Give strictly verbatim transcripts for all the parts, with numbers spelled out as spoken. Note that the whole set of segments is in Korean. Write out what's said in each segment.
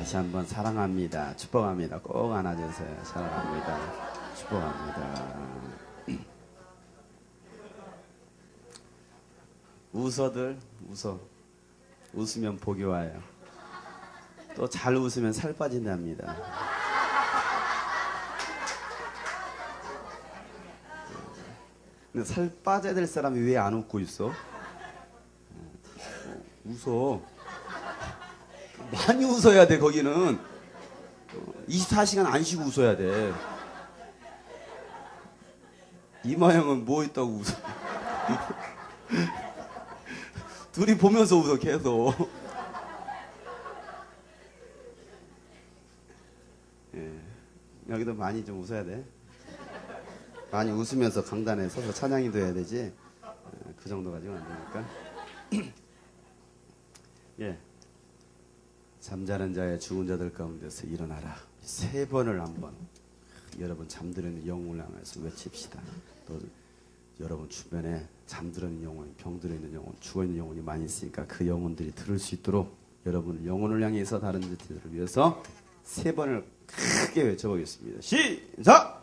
다시 한번 사랑합니다. 축복합니다. 꼭 안아주세요. 사랑합니다. 축복합니다. 웃어들 웃어. 웃으면 복이 와요. 또 잘 웃으면 살 빠진답니다. 근데 살 빠져야 될 사람이 왜 안 웃고 있어? 어, 웃어. 많이 웃어야 돼. 거기는 이십사 시간 안 쉬고 웃어야 돼. 이마형은 뭐 있다고 웃어? 둘이 보면서 웃어 계속. 예, 여기도 많이 좀 웃어야 돼. 많이 웃으면서 강단에 서서 찬양이도 해야 되지. 그 정도 가지고 안 되니까. 예, 잠자는 자의 죽은 자들 가운데서 일어나라. 세 번을 한번 여러분 잠들어있는 영혼을 향해서 외칩시다. 또 여러분 주변에 잠들어있는 영혼, 병들어있는 영혼, 죽어있는 영혼이 많이 있으니까 그 영혼들이 들을 수 있도록 여러분 영혼을 향해서 다른 자들을 위해서 세 번을 크게 외쳐보겠습니다. 시작!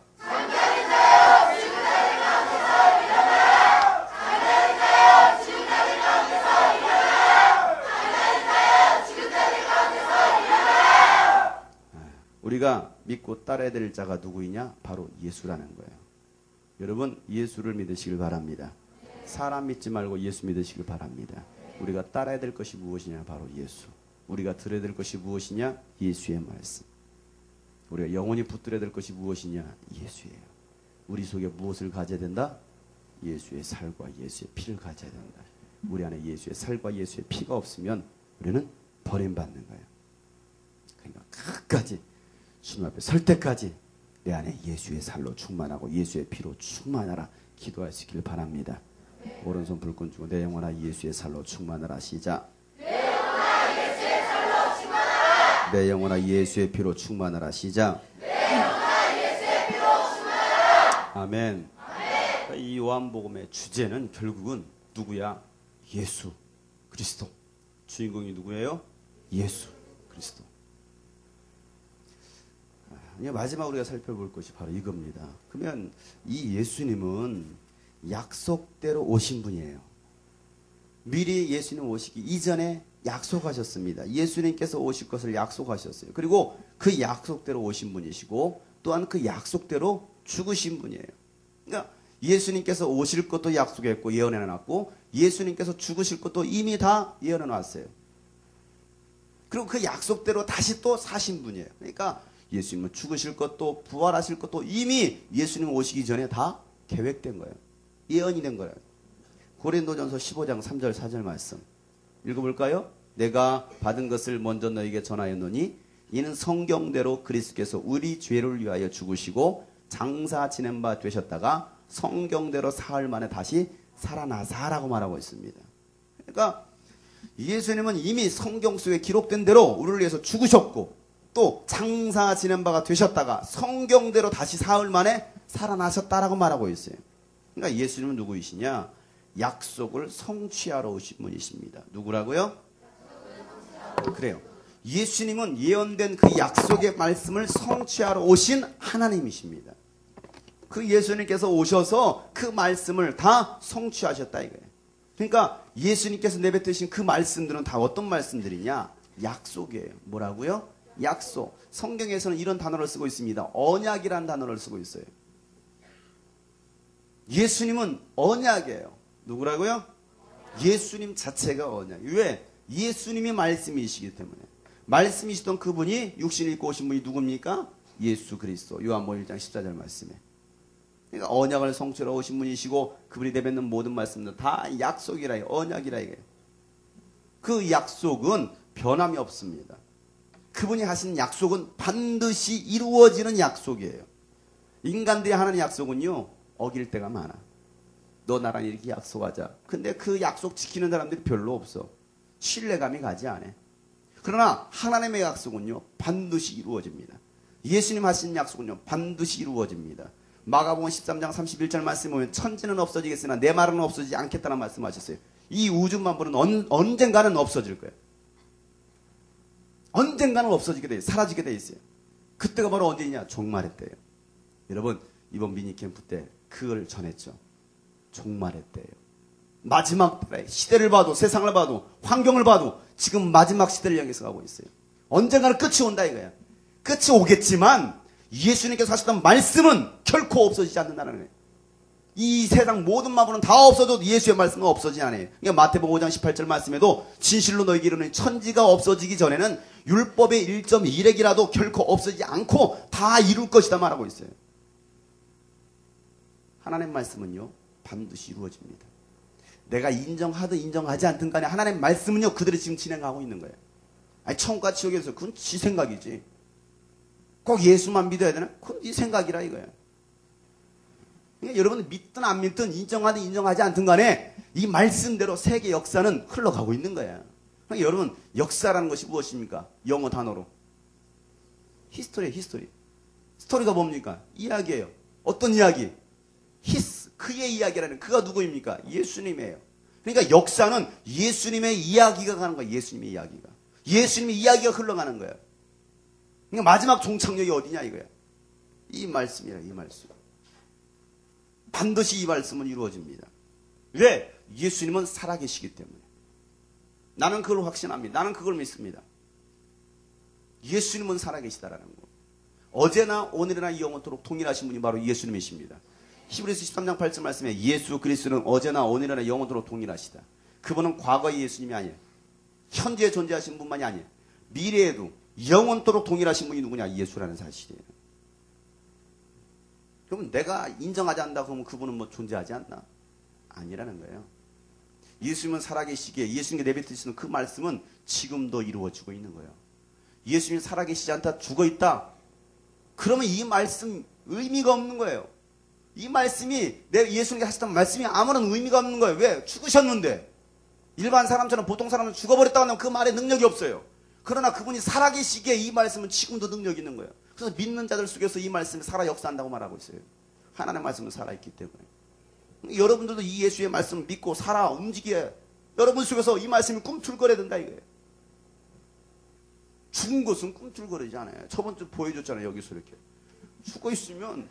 우리가 믿고 따라야 될 자가 누구이냐? 바로 예수라는 거예요. 여러분 예수를 믿으시길 바랍니다. 사람 믿지 말고 예수 믿으시길 바랍니다. 우리가 따라야 될 것이 무엇이냐? 바로 예수. 우리가 들어야 될 것이 무엇이냐? 예수의 말씀. 우리가 영원히 붙들어야 될 것이 무엇이냐? 예수예요. 우리 속에 무엇을 가져야 된다? 예수의 살과 예수의 피를 가져야 된다. 우리 안에 예수의 살과 예수의 피가 없으면 우리는 버림받는 거예요. 그러니까 끝까지 주님 앞에 설 때까지 내 안에 예수의 살로 충만하고 예수의 피로 충만하라 기도하시길 바랍니다. 네. 오른손 불끈 주고 내 영혼아 예수의 살로 충만하라. 시작. 내 영혼아 예수의 살로 충만하라. 내 영혼아 예수의 피로 충만하라. 시작. 내 영혼아 예수의 피로 충만하라. 아멘. 아멘. 이 요한복음의 주제는 결국은 누구야? 예수 그리스도. 주인공이 누구예요? 예수 그리스도. 마지막 우리가 살펴볼 것이 바로 이겁니다. 그러면 이 예수님은 약속대로 오신 분이에요. 미리 예수님 오시기 이전에 약속하셨습니다. 예수님께서 오실 것을 약속하셨어요. 그리고 그 약속대로 오신 분이시고 또한 그 약속대로 죽으신 분이에요. 그러니까 예수님께서 오실 것도 약속했고 예언해놨고 예수님께서 죽으실 것도 이미 다 예언해놨어요. 그리고 그 약속대로 다시 또 사신 분이에요. 그러니까 예수님은 죽으실 것도 부활하실 것도 이미 예수님 오시기 전에 다 계획된 거예요. 예언이 된 거예요. 고린도전서 십오 장 삼 절 사 절 말씀 읽어볼까요? 내가 받은 것을 먼저 너에게 전하였노니 이는 성경대로 그리스도께서 우리 죄를 위하여 죽으시고 장사 지낸 바 되셨다가 성경대로 사흘 만에 다시 살아나사라고 말하고 있습니다. 그러니까 예수님은 이미 성경 속에 기록된 대로 우리를 위해서 죽으셨고 또 장사 지낸 바가 되셨다가 성경대로 다시 사흘 만에 살아나셨다라고 말하고 있어요. 그러니까 예수님은 누구이시냐? 약속을 성취하러 오신 분이십니다. 누구라고요? 그래요. 예수님은 예언된 그 약속의 말씀을 성취하러 오신 하나님이십니다. 그 예수님께서 오셔서 그 말씀을 다 성취하셨다 이거예요. 그러니까 예수님께서 내뱉으신 그 말씀들은 다 어떤 말씀들이냐? 약속이에요. 뭐라고요? 약속. 성경에서는 이런 단어를 쓰고 있습니다. 언약이라는 단어를 쓰고 있어요. 예수님은 언약이에요. 누구라고요? 예수님 자체가 언약. 왜? 예수님이 말씀이시기 때문에. 말씀이시던 그분이 육신을 입고 오신 분이 누굽니까? 예수 그리스도. 요한복음 일 장 십사 절 말씀에. 그러니까 언약을 성취하러 오신 분이시고 그분이 내뱉는 모든 말씀들 다 약속이라, 언약이라 이게. 그 약속은 변함이 없습니다. 그분이 하신 약속은 반드시 이루어지는 약속이에요. 인간들이 하는 약속은요, 어길 때가 많아. 너 나랑 이렇게 약속하자. 근데 그 약속 지키는 사람들이 별로 없어. 신뢰감이 가지 않아. 그러나 하나님의 약속은요, 반드시 이루어집니다. 예수님 하신 약속은요, 반드시 이루어집니다. 마가복음 십삼 장 삼십일 절 말씀에 보면 천지는 없어지겠으나 내 말은 없어지지 않겠다는 말씀하셨어요. 이 우주 만물은 언, 언젠가는 없어질 거예요. 언젠가는 없어지게 돼 있어요. 사라지게 돼 있어요. 그때가 바로 언제냐? 종말의 때예요. 여러분 이번 미니 캠프 때 그걸 전했죠. 종말의 때예요. 마지막 때 시대를 봐도 세상을 봐도 환경을 봐도 지금 마지막 시대를 향해서 가고 있어요. 언젠가는 끝이 온다 이거야. 끝이 오겠지만 예수님께서 하셨던 말씀은 결코 없어지지 않는다는 거예요. 이 세상 모든 마음은 다 없어도 예수의 말씀은 없어지지 않아요. 그러니까 마태복음 오 장 십팔 절 말씀에도 진실로 너희에게 이르노니 천지가 없어지기 전에는 율법의 일 점 일 핵이라도 결코 없어지지 않고 다 이룰 것이다 말하고 있어요. 하나님 말씀은요 반드시 이루어집니다. 내가 인정하든 인정하지 않든 간에 하나님 말씀은요 그들이 지금 진행하고 있는 거예요. 아니 천국과 지옥에서 그건 지 생각이지. 꼭 예수만 믿어야 되나? 그건 네 생각이라 이거야. 그러니까 여러분 믿든 안 믿든 인정하든 인정하지 않든 간에 이 말씀대로 세계 역사는 흘러가고 있는 거야. 그러니까 여러분 역사라는 것이 무엇입니까? 영어 단어로 히스토리예요. 히스토리. 스토리가 뭡니까? 이야기예요. 어떤 이야기? 히스, 그의 이야기라는 그가 누구입니까? 예수님이에요. 그러니까 역사는 예수님의 이야기가 가는 거예요. 예수님의 이야기가. 예수님의 이야기가 흘러가는 거예요. 그러니까 마지막 종착역이 어디냐 이거야. 이 말씀이에요. 이 말씀. 반드시 이 말씀은 이루어집니다. 왜? 예수님은 살아계시기 때문에. 나는 그걸 확신합니다. 나는 그걸 믿습니다. 예수님은 살아계시다라는 거. 어제나 오늘이나 영원토록 동일하신 분이 바로 예수님이십니다. 히브리서 십삼 장 팔 절 말씀에 예수 그리스도는 어제나 오늘이나 영원토록 동일하시다. 그분은 과거의 예수님이 아니에요. 현재에 존재하신 분만이 아니에요. 미래에도 영원토록 동일하신 분이 누구냐? 예수라는 사실이에요. 그러면 내가 인정하지 않는다 그러면 그분은 뭐 존재하지 않나? 아니라는 거예요. 예수님은 살아계시기에 예수님께 내뱉으시는 그 말씀은 지금도 이루어지고 있는 거예요. 예수님이 살아계시지 않다 죽어있다. 그러면 이 말씀 의미가 없는 거예요. 이 말씀이 내 예수님께 하셨던 말씀이 아무런 의미가 없는 거예요. 왜? 죽으셨는데. 일반 사람처럼 보통 사람은 죽어버렸다고 하면 그 말에 능력이 없어요. 그러나 그분이 살아계시기에 이 말씀은 지금도 능력이 있는 거예요. 그래서 믿는 자들 속에서 이 말씀이 살아 역사한다고 말하고 있어요. 하나님의 말씀은 살아있기 때문에. 여러분들도 이 예수의 말씀을 믿고 살아 움직여야 여러분 속에서 이 말씀이 꿈틀거려야 된다 이거예요. 죽은 것은 꿈틀거리지 않아요. 저번 주 보여줬잖아요. 여기서 이렇게. 죽어 있으면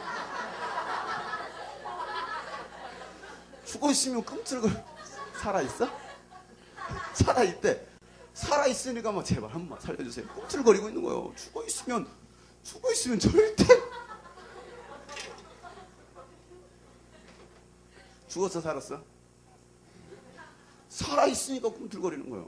죽어 있으면 꿈틀거려. 살아있어? 살아있대. 살아있으니까 뭐 제발 한 번 살려주세요. 꿈틀거리고 있는 거예요. 죽어 있으면 죽어 있으면 절대 죽었어 살았어? 살아있으니까 꿈틀거리는 거예요.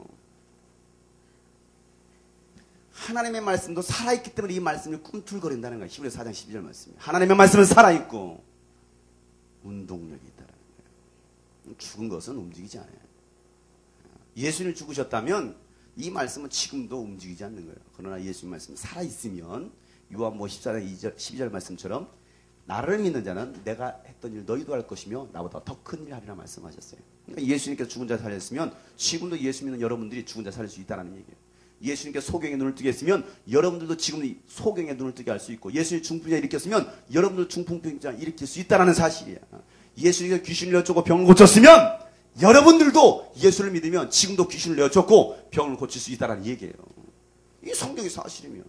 하나님의 말씀도 살아있기 때문에 이 말씀이 꿈틀거린다는 거예요. 히브리서 사 장 십이 절 말씀이. 하나님의 말씀은 살아있고 운동력이 있다는 거예요. 죽은 것은 움직이지 않아요. 예수님이 죽으셨다면 이 말씀은 지금도 움직이지 않는 거예요. 그러나 예수님 말씀이 살아있으면 요한복음 십사 장 십이 절 말씀처럼 나를 믿는 자는 내가 했던 일 너희도 할 것이며 나보다 더 큰 일 하리라 말씀하셨어요. 그러니까 예수님께서 죽은 자 살렸으면 지금도 예수 믿는 여러분들이 죽은 자 살릴 수 있다는 얘기예요. 예수님께서 소경의 눈을 뜨게 했으면 여러분들도 지금 소경의 눈을 뜨게 할 수 있고 예수님이 중풍병자 일으켰으면 여러분도 중풍병자 일으킬 수 있다는 사실이에요. 예수님께서 귀신을 내쫓고 병을 고쳤으면 여러분들도 예수를 믿으면 지금도 귀신을 내쫓고 병을 고칠 수 있다는 얘기예요. 이게 성경의 사실이면.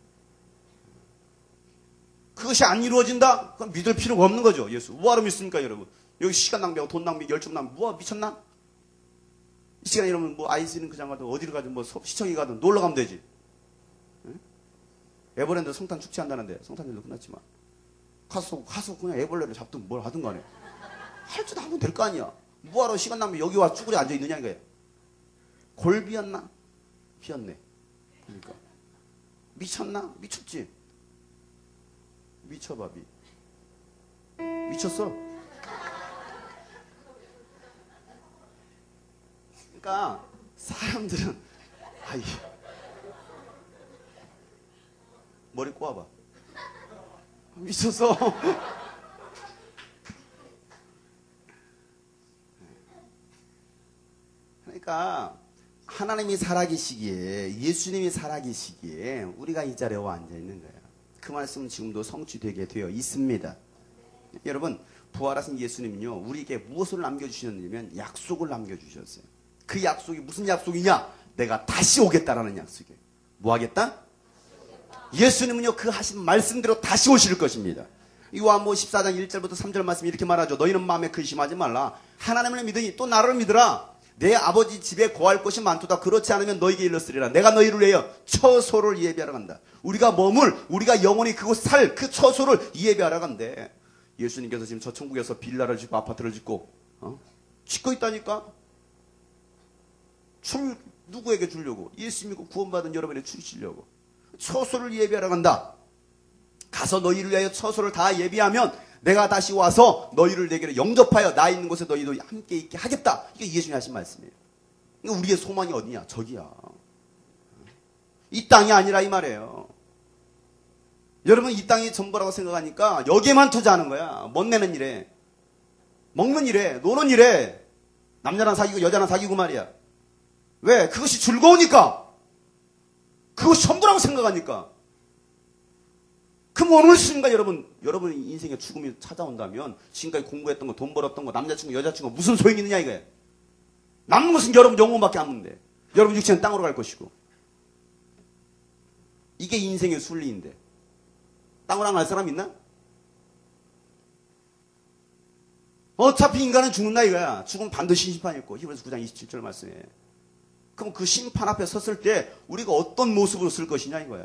그것이 안 이루어진다? 그럼 믿을 필요가 없는 거죠. 예수. 뭐하러 믿습니까, 여러분? 여기 시간 낭비하고 돈 낭비, 열정 낭비, 뭐 미쳤나? 이 시간에 이러면 뭐 아이스링크 장 가든 어디를 가든 뭐 시청에 가든 놀러 가면 되지. 응? 에버랜드 성탄 축제한다는데 성탄절도 끝났지만 가서 가서 그냥 애벌레를 잡든 뭘 하든 간에 할 줄 하면 될 거 아니야. 뭐하러 시간 낭비 여기 와 쭈그려 앉아 있느냐 이거야. 골 비었나? 비었네. 그러니까 미쳤나? 미쳤지. 미쳐봐 미. 미쳤어. 그러니까 사람들은 아이 머리 꼬아봐. 미쳤어. 그러니까 하나님이 살아계시기에 예수님이 살아계시기에 우리가 이 자리에 와 앉아 있는 거예요. 그 말씀은 지금도 성취되게 되어 있습니다. 여러분 부활하신 예수님은요 우리에게 무엇을 남겨주셨냐면 약속을 남겨주셨어요. 그 약속이 무슨 약속이냐? 내가 다시 오겠다라는 약속이에요. 뭐 하겠다? 예수님은요, 그 하신 말씀대로 다시 오실 것입니다. 요한복음 십사 장 일 절부터 삼 절 말씀 이렇게 말하죠. 너희는 마음에 근심하지 말라. 하나님을 믿으니 또 나를 믿으라. 내 아버지 집에 거할 곳이 많도다. 그렇지 않으면 너에게 일렀으리라. 내가 너희를 위하여 처소를 예비하러 간다. 우리가 머물, 우리가 영원히 그곳 살 그 처소를 예비하러 간대. 예수님께서 지금 저 천국에서 빌라를 짓고 아파트를 짓고 어? 짓고 있다니까. 출 누구에게 주려고? 예수 믿고 구원받은 여러분에게 주시려고. 처소를 예비하러 간다. 가서 너희를 위하여 처소를 다 예비하면 내가 다시 와서 너희를 내게로 영접하여 나 있는 곳에 너희도 함께 있게 하겠다. 이게 예수님이 하신 말씀이에요. 그러니까 우리의 소망이 어디냐? 저기야. 이 땅이 아니라 이 말이에요. 여러분 이 땅이 전부라고 생각하니까 여기에만 투자하는 거야. 멋내는 일에. 먹는 일에. 노는 일에. 남자랑 사귀고 여자랑 사귀고 말이야. 왜? 그것이 즐거우니까. 그것이 전부라고 생각하니까. 그럼 어느 순간 여러분, 여러분 인생에 죽음이 찾아온다면 지금까지 공부했던 거, 돈 벌었던 거, 남자친구, 여자친구 무슨 소용이 있느냐 이거예요. 남는 것은 여러분 영혼밖에 안 남는데. 여러분 육체는 땅으로 갈 것이고. 이게 인생의 순리인데. 땅으로 안 갈 사람 있나? 어차피 인간은 죽는다 이거야. 죽으면 반드시 심판이 있고. 히브리서 구 장 이십칠 절 말씀에. 그럼 그 심판 앞에 섰을 때 우리가 어떤 모습으로 쓸 것이냐 이거야.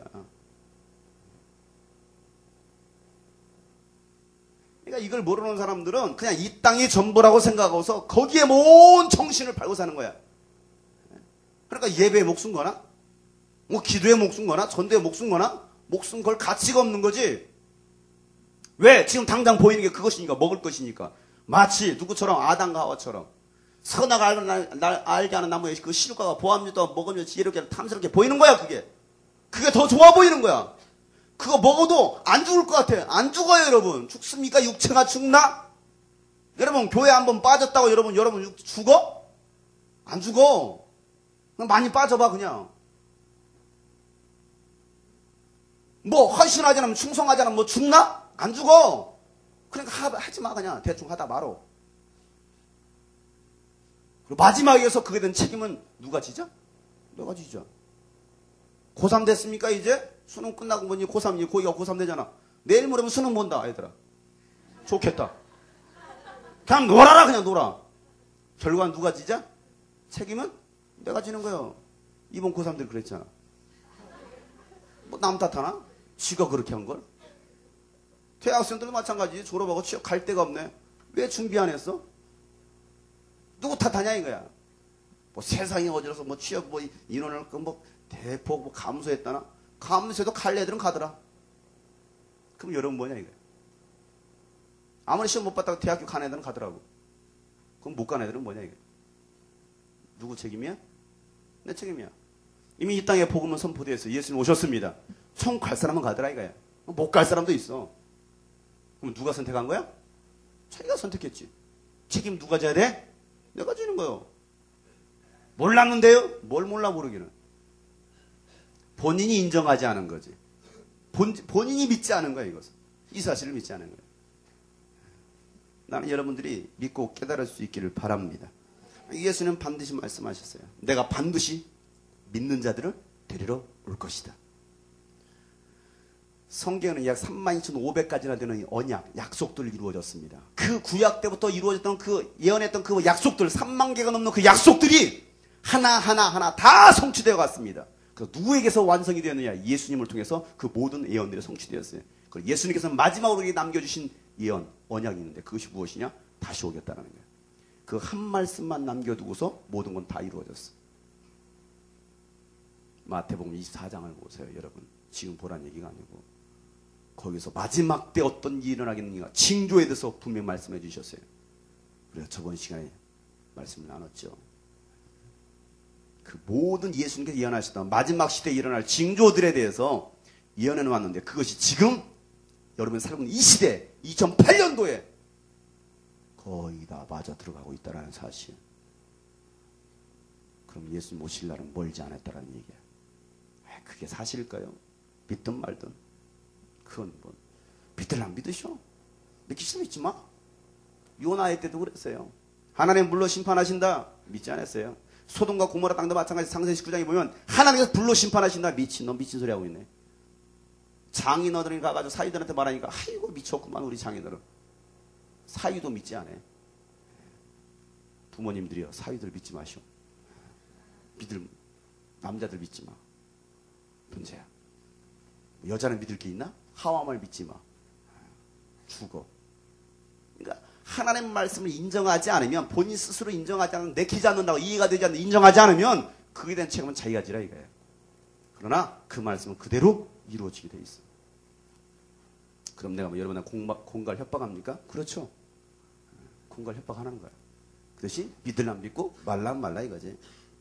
그러니까 이걸 모르는 사람들은 그냥 이 땅이 전부라고 생각하고서 거기에 온 정신을 팔고 사는 거야. 그러니까 예배에 목숨 거나, 뭐 기도에 목숨 거나, 전도에 목숨 거나, 목숨 걸 가치가 없는 거지. 왜? 지금 당장 보이는 게 그것이니까, 먹을 것이니까. 마치 누구처럼 아담과 하와처럼 선악을 알고 날, 날 알게 하는 나무에 그 시루가가 보암유도 먹으면 지혜롭게 탐스럽게 보이는 거야. 그게 그게 더 좋아 보이는 거야. 그거 먹어도 안 죽을 것 같아. 안 죽어요 여러분. 죽습니까? 육체가 죽나? 여러분 교회 한번 빠졌다고 여러분 여러분 죽어? 안 죽어. 그냥 많이 빠져봐 그냥. 뭐 헌신하지 않으면 충성하지 않으면 뭐 죽나? 안 죽어. 그러니까 하, 하지마 그냥 대충 하다 말어. 그리고 마지막에서 그게 된 책임은 누가 지죠? 너가 지죠. 고삼 됐습니까 이제? 수능 끝나고 보니 고삼이지. 거기가 고삼 되잖아. 내일 모레면 수능 본다 얘들아. 좋겠다. 그냥 놀아라 그냥 놀아. 결과는 누가 지자? 책임은 내가 지는 거예요. 이번 고삼들 그랬잖아. 뭐 남 탓하나? 지가 그렇게 한 걸? 대학생들도 마찬가지. 졸업하고 취업 갈 데가 없네. 왜 준비 안 했어? 누구 탓하냐 이거야. 뭐 세상이 어지러서 뭐 취업 뭐 인원을 뭐 대폭 뭐 감소했다나? 감소해도 갈 애들은 가더라. 그럼 여러분 뭐냐 이거야. 아무리 시험 못 봤다고 대학교 간 애들은 가더라고. 그럼 못 간 애들은 뭐냐 이거야. 누구 책임이야? 내 책임이야. 이미 이 땅에 복음은 선포되어서 예수님 오셨습니다. 총 갈 사람은 가더라 이거야. 못 갈 사람도 있어. 그럼 누가 선택한 거야? 자기가 선택했지. 책임 누가 져야 돼? 내가 지는 거요. 몰랐는데요? 뭘 몰라 모르기는. 본인이 인정하지 않은 거지. 본, 본인이 믿지 않은 거야 이것은. 이 사실을 믿지 않은 거야. 나는 여러분들이 믿고 깨달을 수 있기를 바랍니다. 예수는 반드시 말씀하셨어요. 내가 반드시 믿는 자들을 데리러 올 것이다. 성경에는 약 삼만 이천오백 가지나 되는 언약, 약속들이 이루어졌습니다. 그 구약 때부터 이루어졌던 그 예언했던 그 약속들, 삼만 개가 넘는 그 약속들이 하나하나 하나 다 성취되어 갔습니다. 그래서 누구에게서 완성이 되었느냐? 예수님을 통해서 그 모든 예언들이 성취되었어요. 그리고 예수님께서 마지막으로 남겨주신 예언, 언약이 있는데 그것이 무엇이냐? 다시 오겠다는 거예요. 그 한 말씀만 남겨두고서 모든 건 다 이루어졌어. 마태복음 이십사 장을 보세요, 여러분. 지금 보란 얘기가 아니고. 거기서 마지막 때 어떤 일이 일어나겠느냐 징조에 대해서 분명히 말씀해 주셨어요. 그래서 저번 시간에 말씀을 나눴죠. 그 모든 예수님께서 예언하셨던 마지막 시대에 일어날 징조들에 대해서 예언해 놓았는데 그것이 지금 여러분이 살고 있는 이 시대 이천팔 년도에 거의 다 맞아 들어가고 있다는 사실. 그럼 예수님 오실 날은 멀지 않았다는 얘기야. 그게 사실일까요? 믿든 말든. 그건 뭐 믿으려면 믿으셔. 믿기 싫으면 믿지 마. 요나의 때도 그랬어요. 하나님 물로 심판하신다. 믿지 않았어요. 소돔과 고모라 땅도 마찬가지. 창세기 십구 장에 보면 하나님께서 불로 심판하신다. 미친놈, 미친 소리 하고 있네. 장인어른이 가가지고 사위들한테 말하니까 아이고 미쳤구만 우리 장인어른. 사위도 믿지 않아. 부모님들이요, 사위들 믿지 마시오. 믿을 남자들 믿지 마. 문제야. 여자는 믿을 게 있나? 하와말 믿지 마. 죽어. 그러니까 하나님 말씀을 인정하지 않으면, 본인 스스로 인정하지 않으면, 내키지 않는다고 이해가 되지 않는다, 인정하지 않으면 그에 대한 책임은 자기가 지라 이거예요. 그러나 그 말씀은 그대로 이루어지게 돼 있어. 그럼 내가 뭐 여러분한테 공박, 공갈 협박합니까? 그렇죠. 공갈 협박하는 거야. 그 대신 믿을란 믿고 말란 말라 이거지.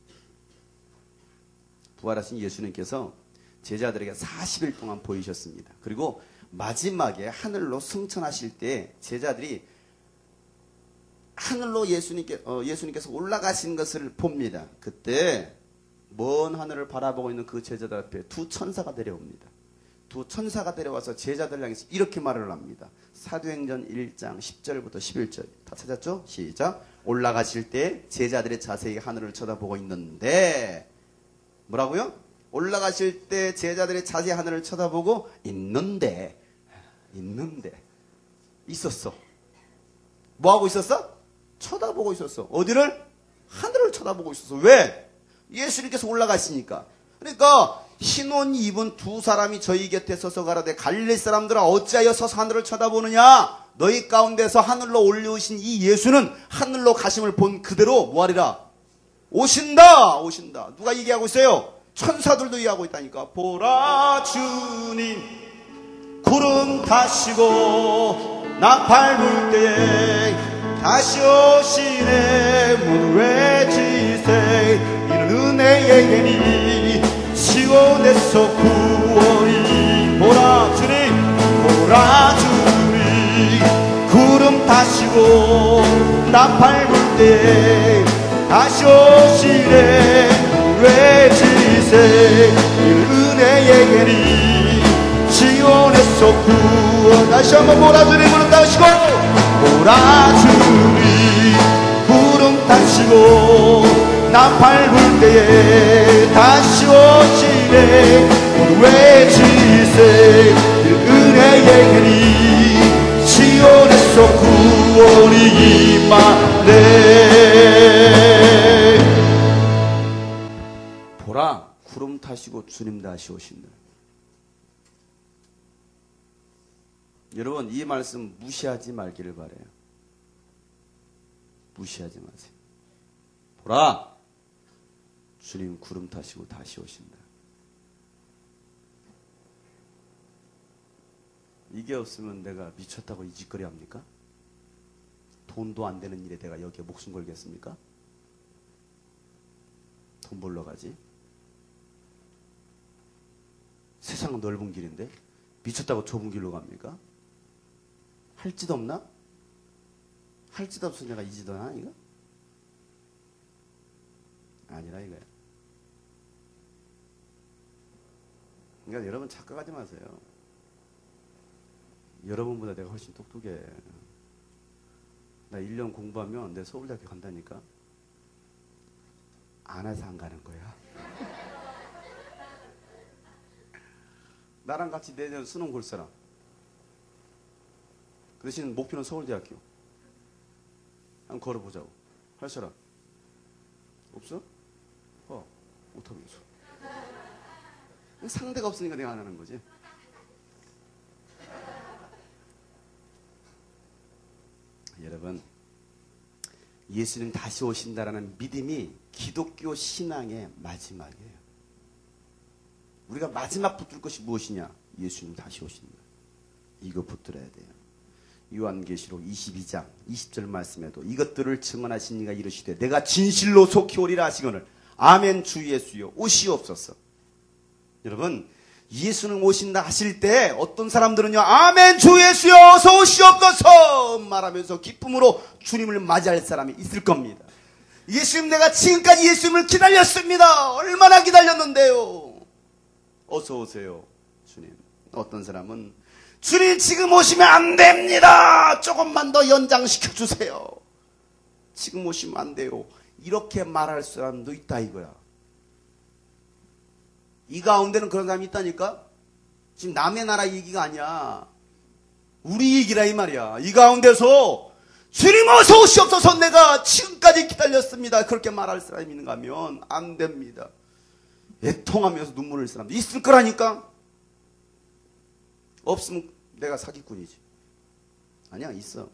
부활하신 예수님께서 제자들에게 사십 일 동안 보이셨습니다. 그리고 마지막에 하늘로 승천하실 때 제자들이 하늘로 예수님께, 어, 예수님께서 올라가신 것을 봅니다. 그때 먼 하늘을 바라보고 있는 그 제자들 앞에 두 천사가 내려옵니다. 두 천사가 내려와서 제자들 향해서 이렇게 말을 합니다. 사도행전 일 장 십 절부터 십일 절. 다 찾았죠? 시작. 올라가실 때 제자들의 자세히 하늘을 쳐다보고 있는데, 뭐라고요? 올라가실 때 제자들의 자세히 하늘을 쳐다보고 있는데, 있는데, 있었어. 뭐 하고 있었어? 쳐다보고 있었어. 어디를? 하늘을 쳐다보고 있었어. 왜? 예수님께서 올라가시니까. 그러니까 흰옷 입은 두 사람이 저희 곁에 서서 가라되 갈릴리 사람들아 어찌하여 서서 하늘을 쳐다보느냐? 너희 가운데서 하늘로 올려오신 이 예수는 하늘로 가심을 본 그대로 뭐하리라? 오신다! 오신다. 누가 얘기하고 있어요? 천사들도 얘기하고 있다니까. 보라 주님 구름 타시고 나팔 불 때에 다시 오시네. 모두 외치세. 이는 은혜의 계니 시온에서 구원이. 보라 주님 보라 주님 구름 타시고 나팔 불 때에 다시 오시네. 외치세. 이는 은혜의 계니 시온에서 구원. 다시 한번 보라 주님 구름 타시고 보라 주님 구름 타시고 나팔 불 때에 다시 오시네. 모두 외치세. 은혜의 계니 시온에서 구원이 임하네. 보라 구름 타시고 주님 다시 오신다. 여러분 이 말씀 무시하지 말기를 바라요. 무시하지 마세요. 보라 주님 구름 타시고 다시 오신다. 이게 없으면 내가 미쳤다고 이 짓거리 합니까? 돈도 안 되는 일에 내가 여기에 목숨 걸겠습니까? 돈 벌러 가지. 세상은 넓은 길인데 미쳤다고 좁은 길로 갑니까? 할 짓 없나? 할 짓 없어 내가 이 짓 하나 이거? 아니라 이거야. 그러니까 여러분 착각하지 마세요. 여러분보다 내가 훨씬 똑똑해. 나 일 년 공부하면 내 서울대학교 간다니까. 안 해서 안 가는 거야. 나랑 같이 내년 수능 볼 사람. 그 대신 목표는 서울대학교. 한번 걸어보자고. 할 사람 없어? 어, 못하면서. 상대가 없으니까 내가 안 하는 거지. 여러분, 예수님 다시 오신다라는 믿음이 기독교 신앙의 마지막이에요. 우리가 마지막 붙들 것이 무엇이냐? 예수님 다시 오신다. 이거 붙들어야 돼요. 요한계시록 이십이 장 이십 절 말씀에도 이것들을 증언하신 이가 이르시되 내가 진실로 속히 오리라 하시거늘 아멘 주 예수여 오시옵소서. 여러분 예수는 오신다 하실 때 어떤 사람들은요 아멘 주 예수여 어서 오시옵소서 말하면서 기쁨으로 주님을 맞이할 사람이 있을 겁니다. 예수님 내가 지금까지 예수님을 기다렸습니다. 얼마나 기다렸는데요. 어서 오세요 주님. 어떤 사람은 주님 지금 오시면 안 됩니다. 조금만 더 연장시켜 주세요. 지금 오시면 안 돼요. 이렇게 말할 사람도 있다 이거야. 이 가운데는 그런 사람이 있다니까? 지금 남의 나라 얘기가 아니야. 우리 얘기라 이 말이야. 이 가운데서 주님 어서 오시옵소서 내가 지금까지 기다렸습니다. 그렇게 말할 사람이 있는가 하면 안 됩니다. 애통하면서 눈물 흘릴 사람도 있을 거라니까? 없으면 내가 사기꾼이지. 아니야, 있어.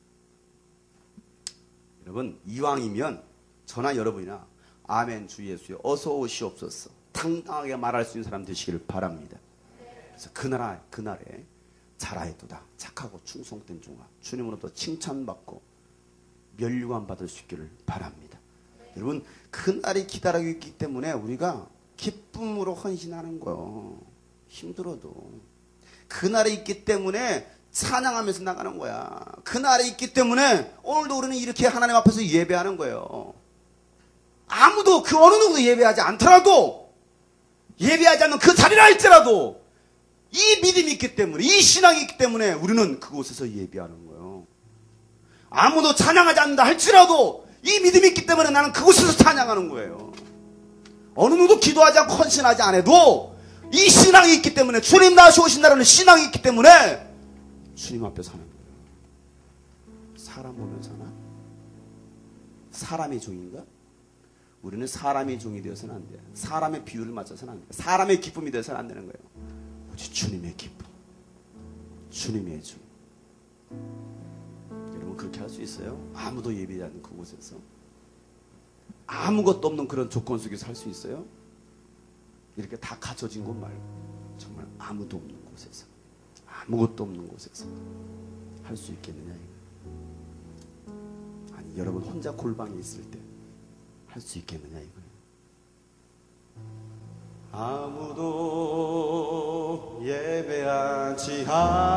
여러분, 이왕이면 저나 여러분이나 아멘 주 예수여 어서 오시옵소서 당당하게 말할 수 있는 사람 되시기를 바랍니다. 그래서 그날, 그날에 잘하였도다 착하고 충성된 종아 주님으로부터 칭찬받고 면류관 받을 수 있기를 바랍니다. 여러분, 그날이 기다리고 있기 때문에 우리가 기쁨으로 헌신하는 거예요. 힘들어도 그날이 있기 때문에 찬양하면서 나가는 거야. 그날이 있기 때문에 오늘도 우리는 이렇게 하나님 앞에서 예배하는 거예요. 아무도 그 어느 누구도 예배하지 않더라도 예배하지 않는 그 자리라 할지라도 이 믿음이 있기 때문에 이 신앙이 있기 때문에 우리는 그곳에서 예배하는 거예요. 아무도 찬양하지 않는다 할지라도 이 믿음이 있기 때문에 나는 그곳에서 찬양하는 거예요. 어느 누구도 기도하지 않고 헌신하지 않아도 이 신앙이 있기 때문에 주님 다시 오신다는 신앙이 있기 때문에 주님 앞에 사는 거예요. 사람 보면 사나? 사람의 종인가? 우리는 사람의 종이 되어서는 안 돼요. 사람의 비율을 맞춰서는 안 돼요. 사람의 기쁨이 되어서는 안 되는 거예요. 오직 주님의 기쁨, 주님의 주. 여러분 그렇게 할 수 있어요? 아무도 예배하지 않는 그곳에서 아무것도 없는 그런 조건 속에서 할 수 있어요? 이렇게 다 갖춰진 곳 말고 정말 아무도 없는 곳에서 아무것도 없는 곳에서 할 수 있겠느냐 이거예요. 아니 여러분 혼자 골방에 있을 때 할 수 있겠느냐 이거예요. 아무도 예배하지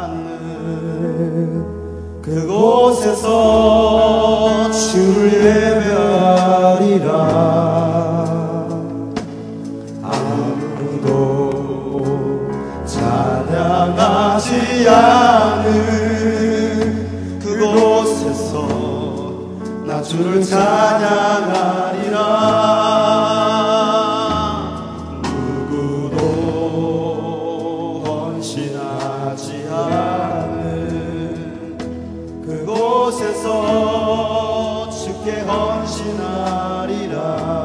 않는 그곳에서 주를 예배하리라. 아무도 찬양하지 않는 그곳에서 나 주를 찬양하리라. 그곳에서 주께 헌신하리라.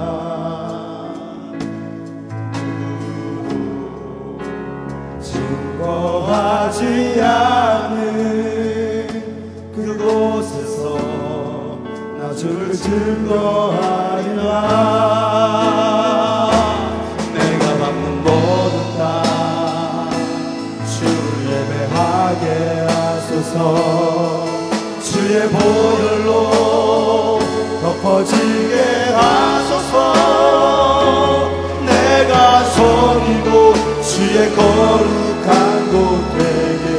증거하지 않는 그곳에서 나 주를 증거하리라. 내가 받는 모든 땅 주를 예배하게 하소서. 주의 보혈로 덮어지게 하소서. 내가 섬기고 주의 거룩한 곳 되게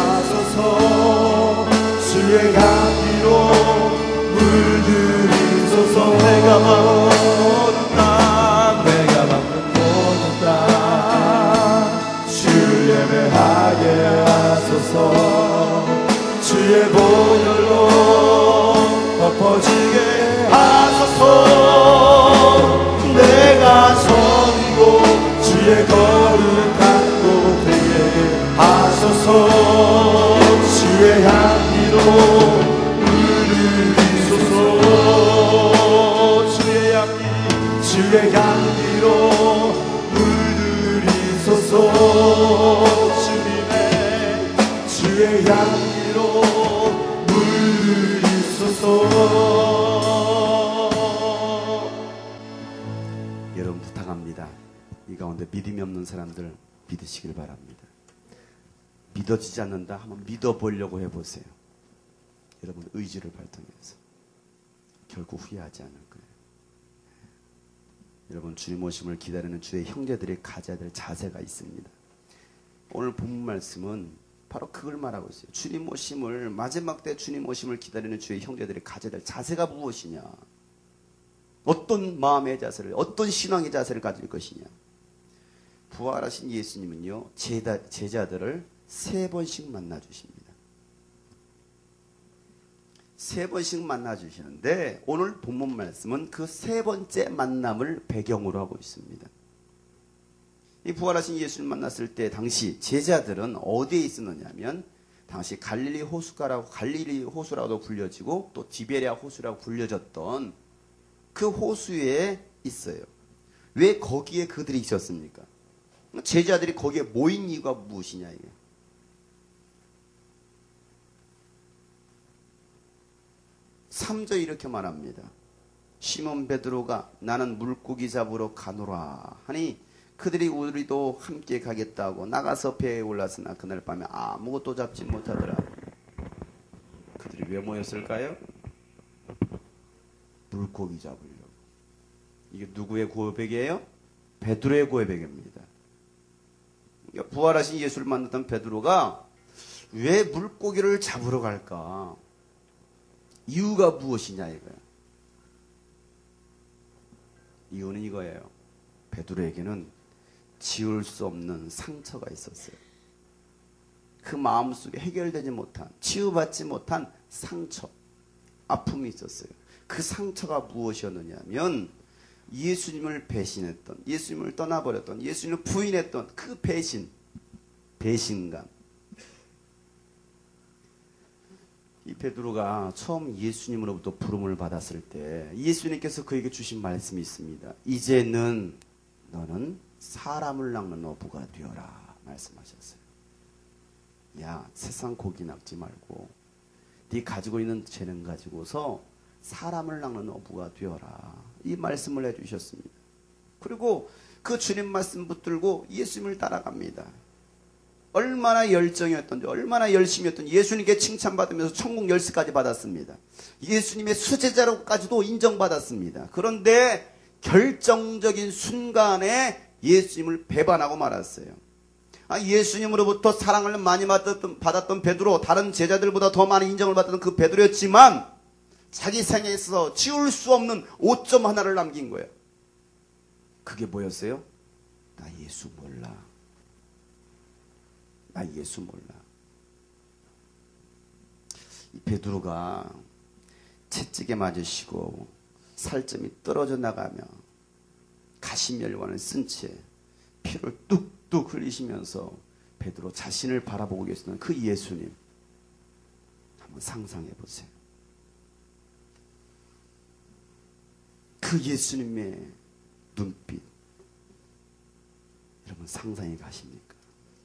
하소서. 주의 향기로 물들이소서. 내가 받는 모든 땅 내가 받는 모든 땅 주를 예배하게 하소서. 주의 보혈로 덮어지게 하소서. 내가 섬기고 주의 거룩한 곳 되게 하소서. 주의 향기로 물들이소서. 주의 향기 주의 향기로 물들이소서. 주님의 주의 향기 물들이소서. 여러분 부탁합니다. 이 가운데 믿음이 없는 사람들 믿으시길 바랍니다. 믿어지지 않는다 한번 믿어보려고 해보세요. 여러분 의지를 발동해서 결국 후회하지 않을 거예요. 여러분 주님 오심을 기다리는 주의 형제들이 가져야 될 자세가 있습니다. 오늘 본문 말씀은 바로 그걸 말하고 있어요. 주님 오심을 마지막 때 주님 오심을 기다리는 주의 형제들이 가져야 될 자세가 무엇이냐? 어떤 마음의 자세를, 어떤 신앙의 자세를 가질 것이냐? 부활하신 예수님은요 제자, 제자들을 세 번씩 만나 주십니다. 세 번씩 만나 주시는데 오늘 본문 말씀은 그 세 번째 만남을 배경으로 하고 있습니다. 이 부활하신 예수를 만났을 때 당시 제자들은 어디에 있었느냐면 당시 갈릴리 호수가라고 갈릴리 호수라고 불려지고 또 디베랴 호수라고 불려졌던 그 호수에 있어요. 왜 거기에 그들이 있었습니까? 제자들이 거기에 모인 이유가 무엇이냐 이게. 삼 절 이렇게 말합니다. 시몬 베드로가 나는 물고기 잡으러 가노라 하니 그들이 우리도 함께 가겠다고 나가서 배에 올랐으나 그날 밤에 아무것도 잡지 못하더라. 그들이 왜 모였을까요? 물고기 잡으려고. 이게 누구의 고백이에요? 베드로의 고백입니다. 그러니까 부활하신 예수를 만났던 베드로가 왜 물고기를 잡으러 갈까? 이유가 무엇이냐 이거야. 이유는 이거예요. 베드로에게는 지울 수 없는 상처가 있었어요. 그 마음속에 해결되지 못한, 치유받지 못한 상처, 아픔이 있었어요. 그 상처가 무엇이었느냐면 예수님을 배신했던, 예수님을 떠나버렸던, 예수님을 부인했던 그 배신, 배신감. 이 베드로가 처음 예수님으로부터 부름을 받았을 때 예수님께서 그에게 주신 말씀이 있습니다. 이제는 너는 사람을 낚는 어부가 되어라 말씀하셨어요. 야, 세상 고기 낚지 말고 네 가지고 있는 재능 가지고서 사람을 낚는 어부가 되어라. 이 말씀을 해주셨습니다. 그리고 그 주님 말씀 붙들고 예수님을 따라갑니다. 얼마나 열정이었던지, 얼마나 열심이었던지 예수님께 칭찬받으면서 천국 열쇠까지 받았습니다. 예수님의 수제자로까지도 인정받았습니다. 그런데 결정적인 순간에 예수님을 배반하고 말았어요. 아, 예수님으로부터 사랑을 많이 받았던, 받았던 베드로, 다른 제자들보다 더 많은 인정을 받았던 그 베드로였지만 자기 생애에서 지울 수 없는 오점 하나를 남긴 거예요. 그게 뭐였어요? 나 예수 몰라. 나 예수 몰라. 이 베드로가 채찍에 맞으시고 살점이 떨어져 나가며 가시멸관을 쓴 채 피를 뚝뚝 흘리시면서 베드로 자신을 바라보고 계시는 그 예수님 한번 상상해 보세요. 그 예수님의 눈빛 여러분 상상이 가십니까?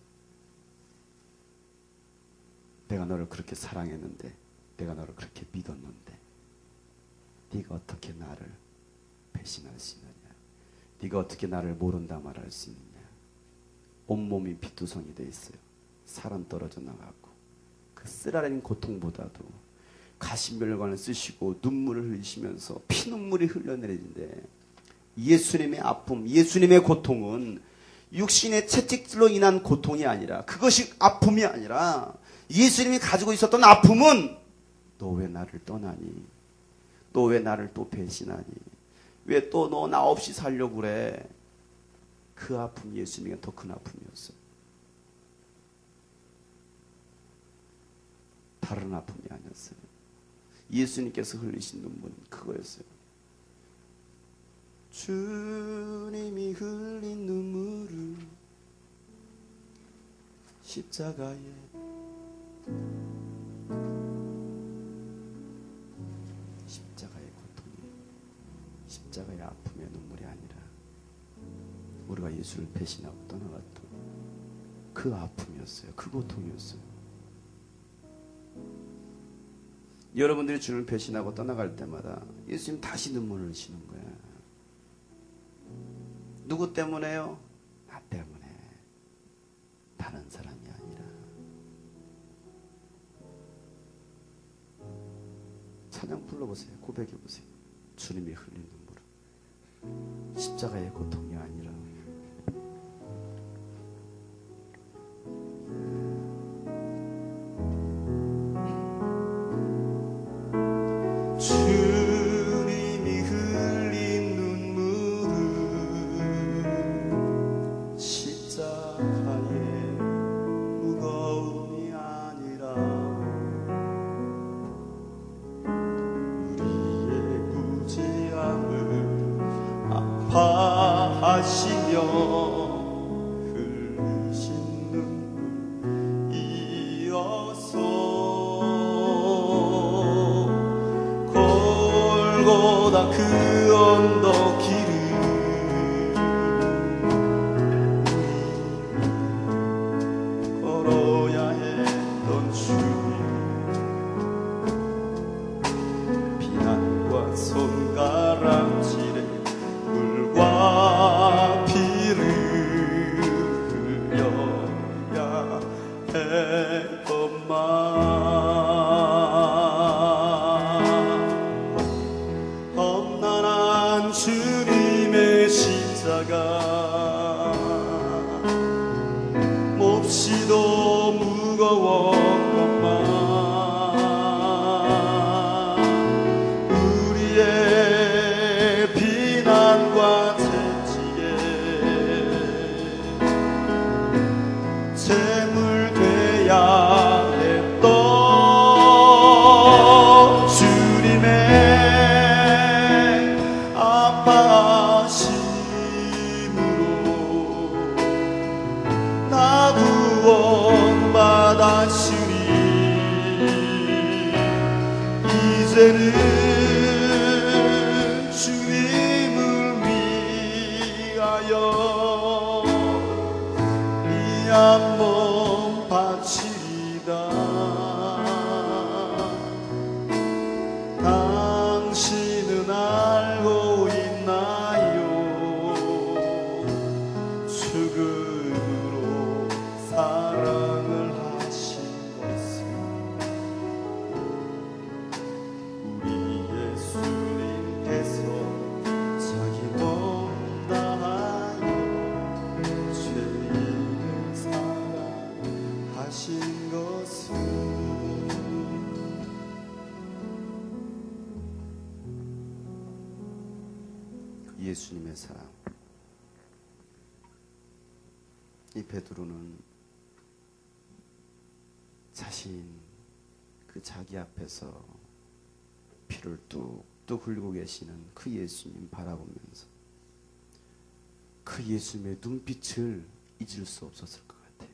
내가 너를 그렇게 사랑했는데, 내가 너를 그렇게 믿었는데, 네가 어떻게 나를 배신할 수 있느냐? 네가 어떻게 나를 모른다 말할 수 있느냐? 온몸이 피투성이 돼 있어요. 살은 떨어져 나가고 그 쓰라린 고통보다도 가시멸관을 쓰시고 눈물을 흘리시면서 피눈물이 흘러내리는데 예수님의 아픔, 예수님의 고통은 육신의 채찍질로 인한 고통이 아니라, 그것이 아픔이 아니라 예수님이 가지고 있었던 아픔은 너 왜 나를 떠나니? 너 왜 나를 또 배신하니? 왜 또 너 나 없이 살려고 그래? 그 아픔이 예수님에게 더 큰 아픔이었어요. 다른 아픔이 아니었어요. 예수님께서 흘리신 눈물은 그거였어요. 주님이 흘린 눈물을 십자가에 십자가의 고통이, 십자가의 아픔의 눈물이 아니라 우리가 예수를 배신하고 떠나갔던 그 아픔이었어요. 그 고통이었어요. 여러분들이 주를 배신하고 떠나갈 때마다 예수님 다시 눈물을 흘리시는 거야. 누구 때문에요? 나 때문에. 다른 사람이 아니라. 찬양 불러보세요. 고백해보세요. 주님이 흘린 눈물은 십자가의 고통이 아니라 주님이 흘린 눈물은 십자가의 무거움이 아니라 보다 그 언덕 길을 걸어야 했던 주님, 비난과 손가락질에 물과 피를 흘려야 했건만 험난한 주님의 십자가 몹시도 무거웠건만 우리의 비난과 채찍에 제물돼야 했던 주님의 아파하심으로 나 구원받았으니 이제는 주님을 위하여 이 한 몸 바치리다. 당신은 알고 있나요? 죽음으로 사랑을 하신 것을. 우리 예수님께서 자기 몸 다하여 죄인을 사랑하신 것을. 예수님의 사랑. 이 베드로는 자신 그 자기 앞에서 피를 뚝뚝 흘리고 계시는 그 예수님 바라보면서 그 예수님의 눈빛을 잊을 수 없었을 것 같아요.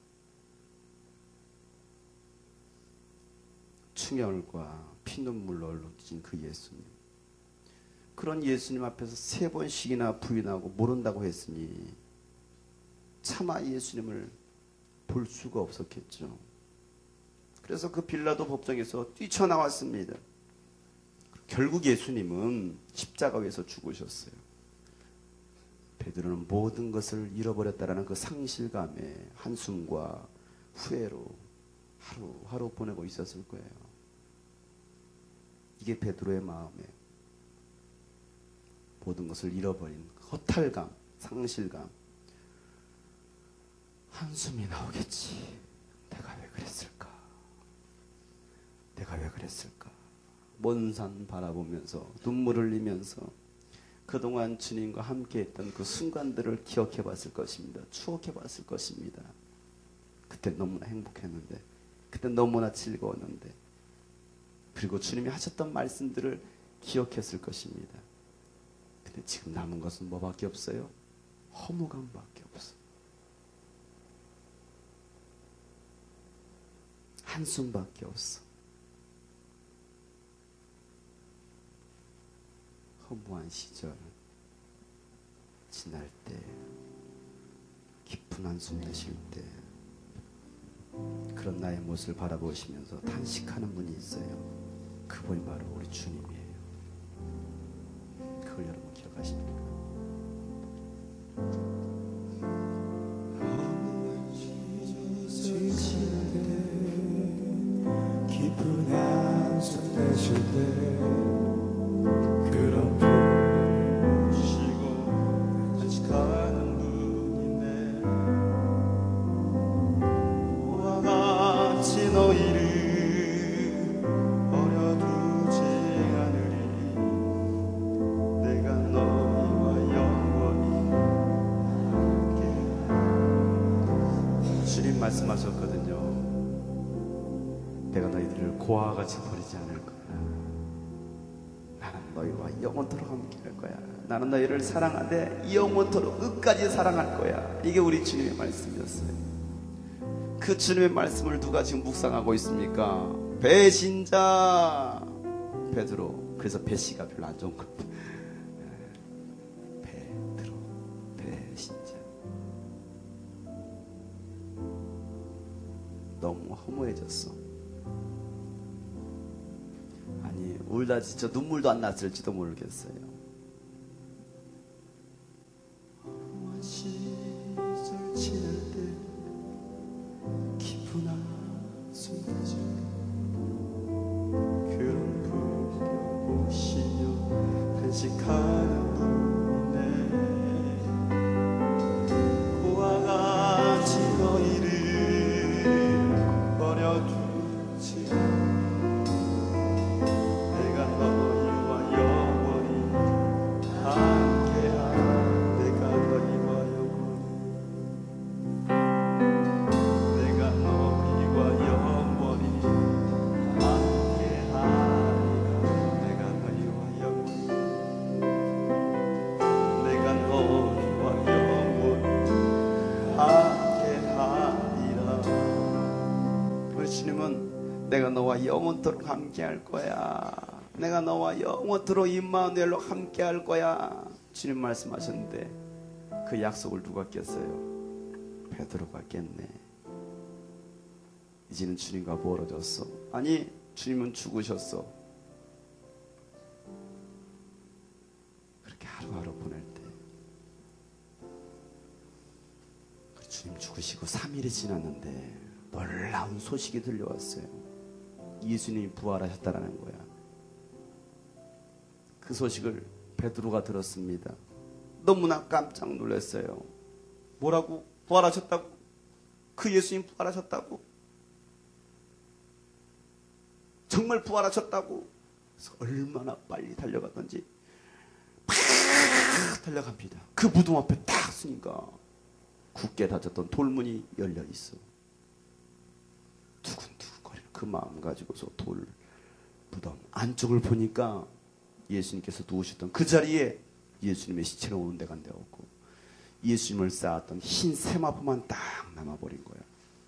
충혈과 피눈물로 얼룩진 그 예수님, 그런 예수님 앞에서 세 번씩이나 부인하고 모른다고 했으니 차마 예수님을 볼 수가 없었겠죠. 그래서 그 빌라도 법정에서 뛰쳐나왔습니다. 결국 예수님은 십자가 위에서 죽으셨어요. 베드로는 모든 것을 잃어버렸다라는 그 상실감에 한숨과 후회로 하루하루 보내고 있었을 거예요. 이게 베드로의 마음이에요. 모든 것을 잃어버린 허탈감, 상실감. 한숨이 나오겠지. 내가 왜 그랬을까? 내가 왜 그랬을까? 먼 산 바라보면서 눈물 흘리면서 그동안 주님과 함께했던 그 순간들을 기억해 봤을 것입니다. 추억해 봤을 것입니다. 그때 너무나 행복했는데, 그때 너무나 즐거웠는데, 그리고 주님이 하셨던 말씀들을 기억했을 것입니다. 근데 지금 남은 것은 뭐밖에 없어요? 허무감밖에 없어. 한숨밖에 없어. 허무한 시절 지날 때, 깊은 한숨 내쉴 때, 그런 나의 모습을 바라보시면서 단식하는 분이 있어요. 그분이 바로 우리 주님이에요. 그걸 여러분 기억하십니까? 깊은 한숨 내쉴 때 그런 쉬고 단식하는 분인데 우와 같이 너희를 버려두지 않으리. 내가 너희와 영원히 함께. 주님 말씀하셨거든요. 내가 너희들을 고아와 같이 버리지 않을 거야. 나는 너희와 영원토록 함께 할 거야. 나는 너희를 사랑하되 영원토록 끝까지 사랑할 거야. 이게 우리 주님의 말씀이었어요. 그 주님의 말씀을 누가 지금 묵상하고 있습니까? 배신자 베드로. 그래서 배씨가 별로 안 좋은 겁니다. 베드로, 배신자. 너무 허무해졌어. 아니, 울다 진짜 눈물도 안 났을지도 모르겠어요. 허무한 시절 지날 때 깊은 한숨 내쉬 그런 분을 보시며 한식하는 분이네. 고와 같이 너희를 버려두지 내가 너희와 영원히 함께하리. 내가 너희와 영원히 내가 너희와 영원히 함께하리라. 내가 너희와 영원히 내가 너희와 영원히 함께하리라. 우리 주님은 내가 너와 영원토록 함께할 거야. 내가 너와 영원토록 임마누엘로 함께할 거야. 주님 말씀하셨는데 그 약속을 누가 깼어요? 베드로가 깼네. 이제는 주님과 멀어졌어. 아니, 주님은 죽으셨어. 그렇게 하루하루 보낼 때 주님 죽으시고 삼 일이 지났는데 놀라운 소식이 들려왔어요. 예수님이 부활하셨다라는 거야. 그 소식을 베드로가 들었습니다. 너무나 깜짝 놀랐어요. 뭐라고? 부활하셨다고? 그 예수님 부활하셨다고? 정말 부활하셨다고? 그래서 얼마나 빨리 달려갔던지 팍 달려갑니다. 그 무덤 앞에 딱 서니까 굳게 닫혔던 돌문이 열려 있어. 두근두근거리는 그 마음 가지고서 돌 무덤 안쪽을 보니까 예수님께서 누우셨던 그 자리에 예수님의 시체가 오는 데가 안 되었고 예수님을 쌓았던 흰 세마포만 딱 남아버린 거야.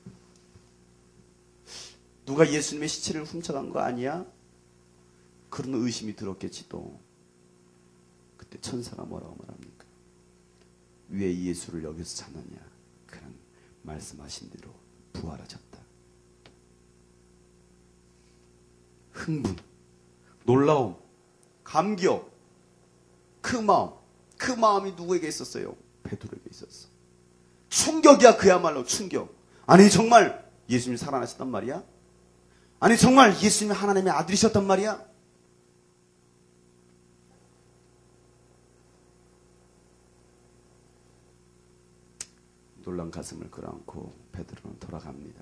누가 예수님의 시체를 훔쳐간 거 아니야? 그런 의심이 들었겠지 또. 그때 천사가 뭐라고 말합니까? 왜 예수를 여기서 찾느냐? 그는 말씀하신 대로 부활하셨다. 흥분, 놀라움, 감격, 그 마음, 그 마음이 누구에게 있었어요? 베드로에게 있었어. 충격이야, 그야말로 충격. 아니 정말 예수님이 살아나셨단 말이야? 아니 정말 예수님이 하나님의 아들이셨단 말이야? 놀란 가슴을 끌어안고 베드로는 돌아갑니다.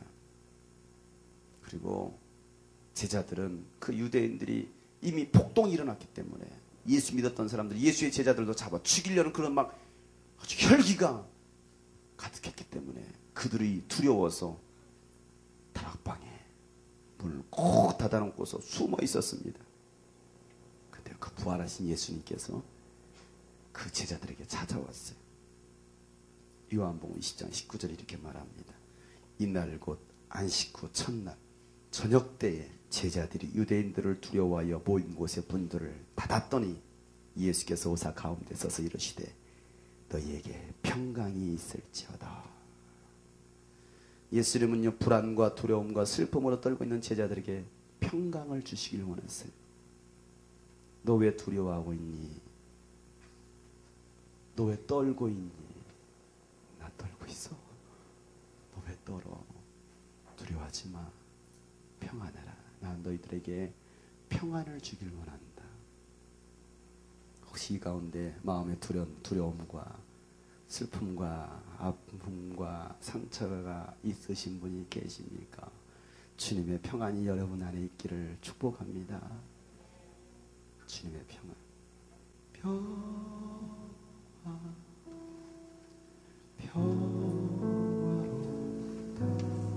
그리고 제자들은 그 유대인들이 이미 폭동이 일어났기 때문에 예수 믿었던 사람들, 예수의 제자들도 잡아 죽이려는 그런 막 아주 혈기가 가득했기 때문에 그들이 두려워서 다락방에 문을 꼭 닫아놓고서 숨어 있었습니다. 근데 그 부활하신 예수님께서 그 제자들에게 찾아왔어요. 요한복음 이십 장 십구 절에 이렇게 말합니다. 이날 곧 안식 후 첫날 저녁 때에 제자들이 유대인들을 두려워하여 모인 곳에 문들을 닫았더니 예수께서 오사 가운데 서서 이르시되 너희에게 평강이 있을지어다. 예수님은요 불안과 두려움과 슬픔으로 떨고 있는 제자들에게 평강을 주시길 원했어요. 너 왜 두려워하고 있니? 너 왜 떨고 있니? 나 떨고 있어. 너 왜 떨어? 두려워하지 마. 평안해라. 난 너희들에게 평안을 주길 원한다. 혹시 이 가운데 마음의 두려움, 두려움과 슬픔과 아픔과 상처가 있으신 분이 계십니까? 주님의 평안이 여러분 안에 있기를 축복합니다. 주님의 평안. 평안, 평화롭다.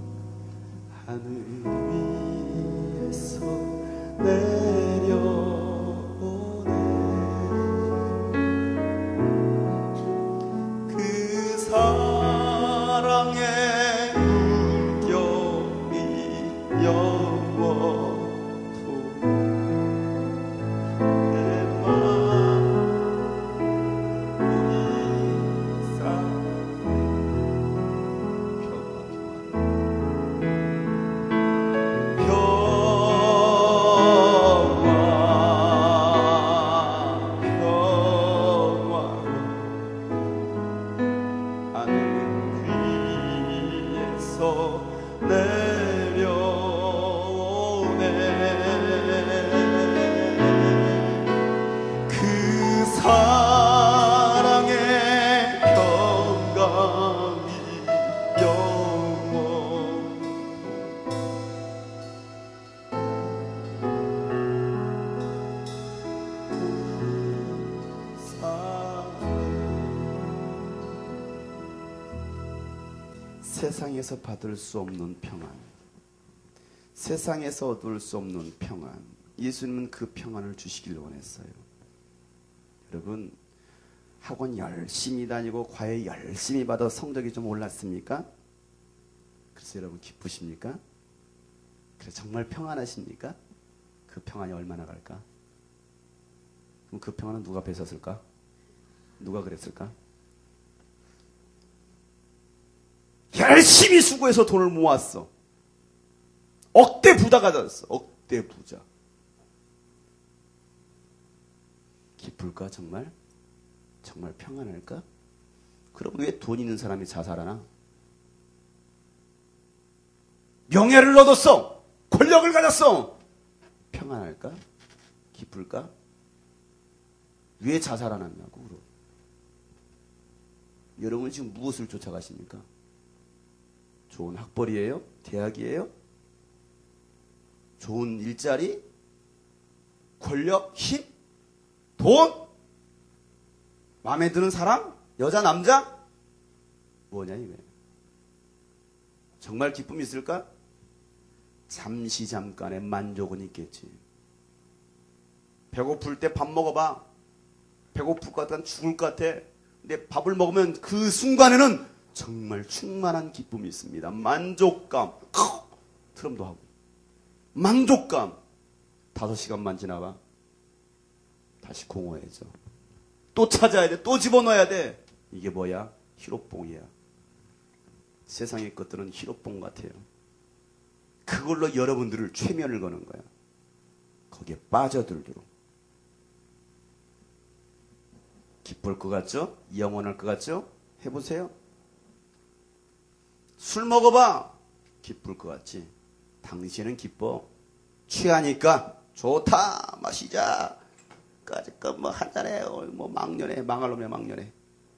하늘 위에서 내려오네. 그 사랑의 물결이 영원토록 하늘에서 내려오네. 그 사랑의 평강이 영원 세상에서 받을 수 없는 평안, 세상에서 얻을 수 없는 평안, 예수님은 그 평안을 주시길 원했어요. 여러분, 학원 열심히 다니고 과외 열심히 받아 성적이 좀 올랐습니까? 그래서 여러분 기쁘십니까? 그래서 정말 평안하십니까? 그 평안이 얼마나 갈까? 그럼 그 평안은 누가 뺏었을까? 누가 그랬을까? 열심히 수고해서 돈을 모았어. 억대 부자가 됐어. 억대 부자. 기쁠까 정말? 정말 평안할까? 그럼 왜 돈 있는 사람이 자살하나? 명예를 얻었어. 권력을 가졌어. 평안할까? 기쁠까? 왜 자살 안 하냐고. 그럼. 여러분 지금 무엇을 쫓아가십니까? 좋은 학벌이에요? 대학이에요? 좋은 일자리? 권력? 힘? 돈? 마음에 드는 사람? 여자, 남자? 뭐냐 이거예요. 정말 기쁨이 있을까? 잠시 잠깐의 만족은 있겠지. 배고플 때 밥 먹어봐. 배고플 것 같아, 죽을 것 같아. 근데 밥을 먹으면 그 순간에는 정말 충만한 기쁨이 있습니다. 만족감. 트럼도 하고. 만족감. 다섯 시간만 지나봐. 다시 공허해져. 또 찾아야 돼. 또 집어넣어야 돼. 이게 뭐야? 희로뽕이야. 세상의 것들은 희로뽕 같아요. 그걸로 여러분들을 최면을 거는 거야. 거기에 빠져들도록. 기쁠 것 같죠? 영원할 것 같죠? 해보세요. 술 먹어봐. 기쁠 것 같지? 당신은 기뻐. 취하니까 좋다. 마시자. 까짓것 뭐 한잔해. 뭐 망년해. 망할 놈이야 망년해.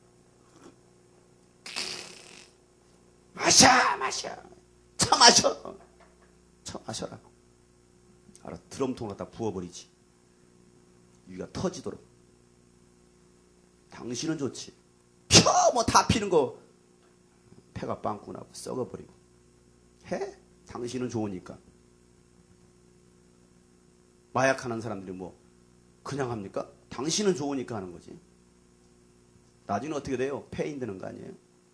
마셔 마셔. 쳐 마셔. 쳐 마셔라. 알아. 드럼통 갖다 부어버리지. 위가 터지도록. 당신은 좋지. 펴 뭐 다 피는 거. 폐가 빵꾸 나고 썩어버리고. 해? 당신은 좋으니까. 마약하는 사람들이 뭐 그냥 합니까? 당신은 좋으니까 하는 거지. 나중에 어떻게 돼요? 폐인 되는 거 아니에요?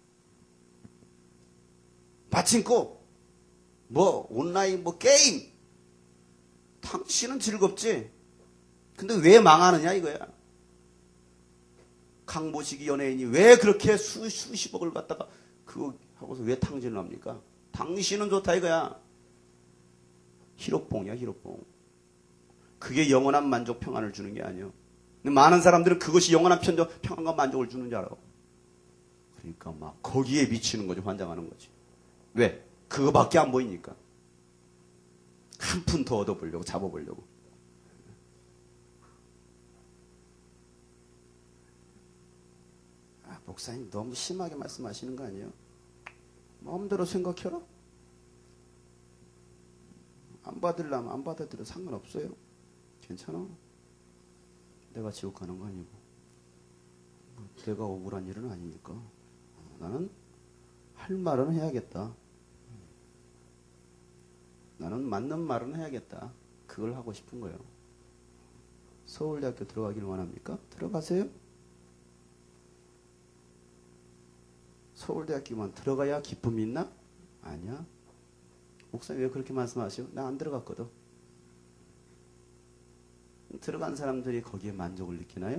마침고 뭐 온라인 뭐 게임. 당신은 즐겁지. 근데 왜 망하느냐 이거야. 강보식이 연예인이 왜 그렇게 수, 수십억을 갖다가 그거 하고서 왜 탕진을 합니까? 당신은 좋다 이거야. 희로뽕이야 희로뽕. 그게 영원한 만족 평안을 주는 게 아니에요. 근데 많은 사람들은 그것이 영원한 편적, 평안과 만족을 주는 줄 알아. 그러니까 막 거기에 미치는 거지. 환장하는 거지. 왜? 그거밖에 안 보이니까. 한 푼 더 얻어보려고 잡아보려고. 아, 목사님 너무 심하게 말씀하시는 거 아니에요? 마음대로 생각해라. 안 받으려면 안 받아들여 상관없어요. 괜찮아. 내가 지옥 가는 거 아니고 내가 억울한 일은 아니니까 나는 할 말은 해야겠다. 나는 맞는 말은 해야겠다. 그걸 하고 싶은 거예요. 서울대학교 들어가기를 원합니까? 들어가세요. 서울대학교만 들어가야 기쁨이 있나? 아니야. 목사님 왜 그렇게 말씀하세요? 나 안 들어갔거든. 들어간 사람들이 거기에 만족을 느끼나요?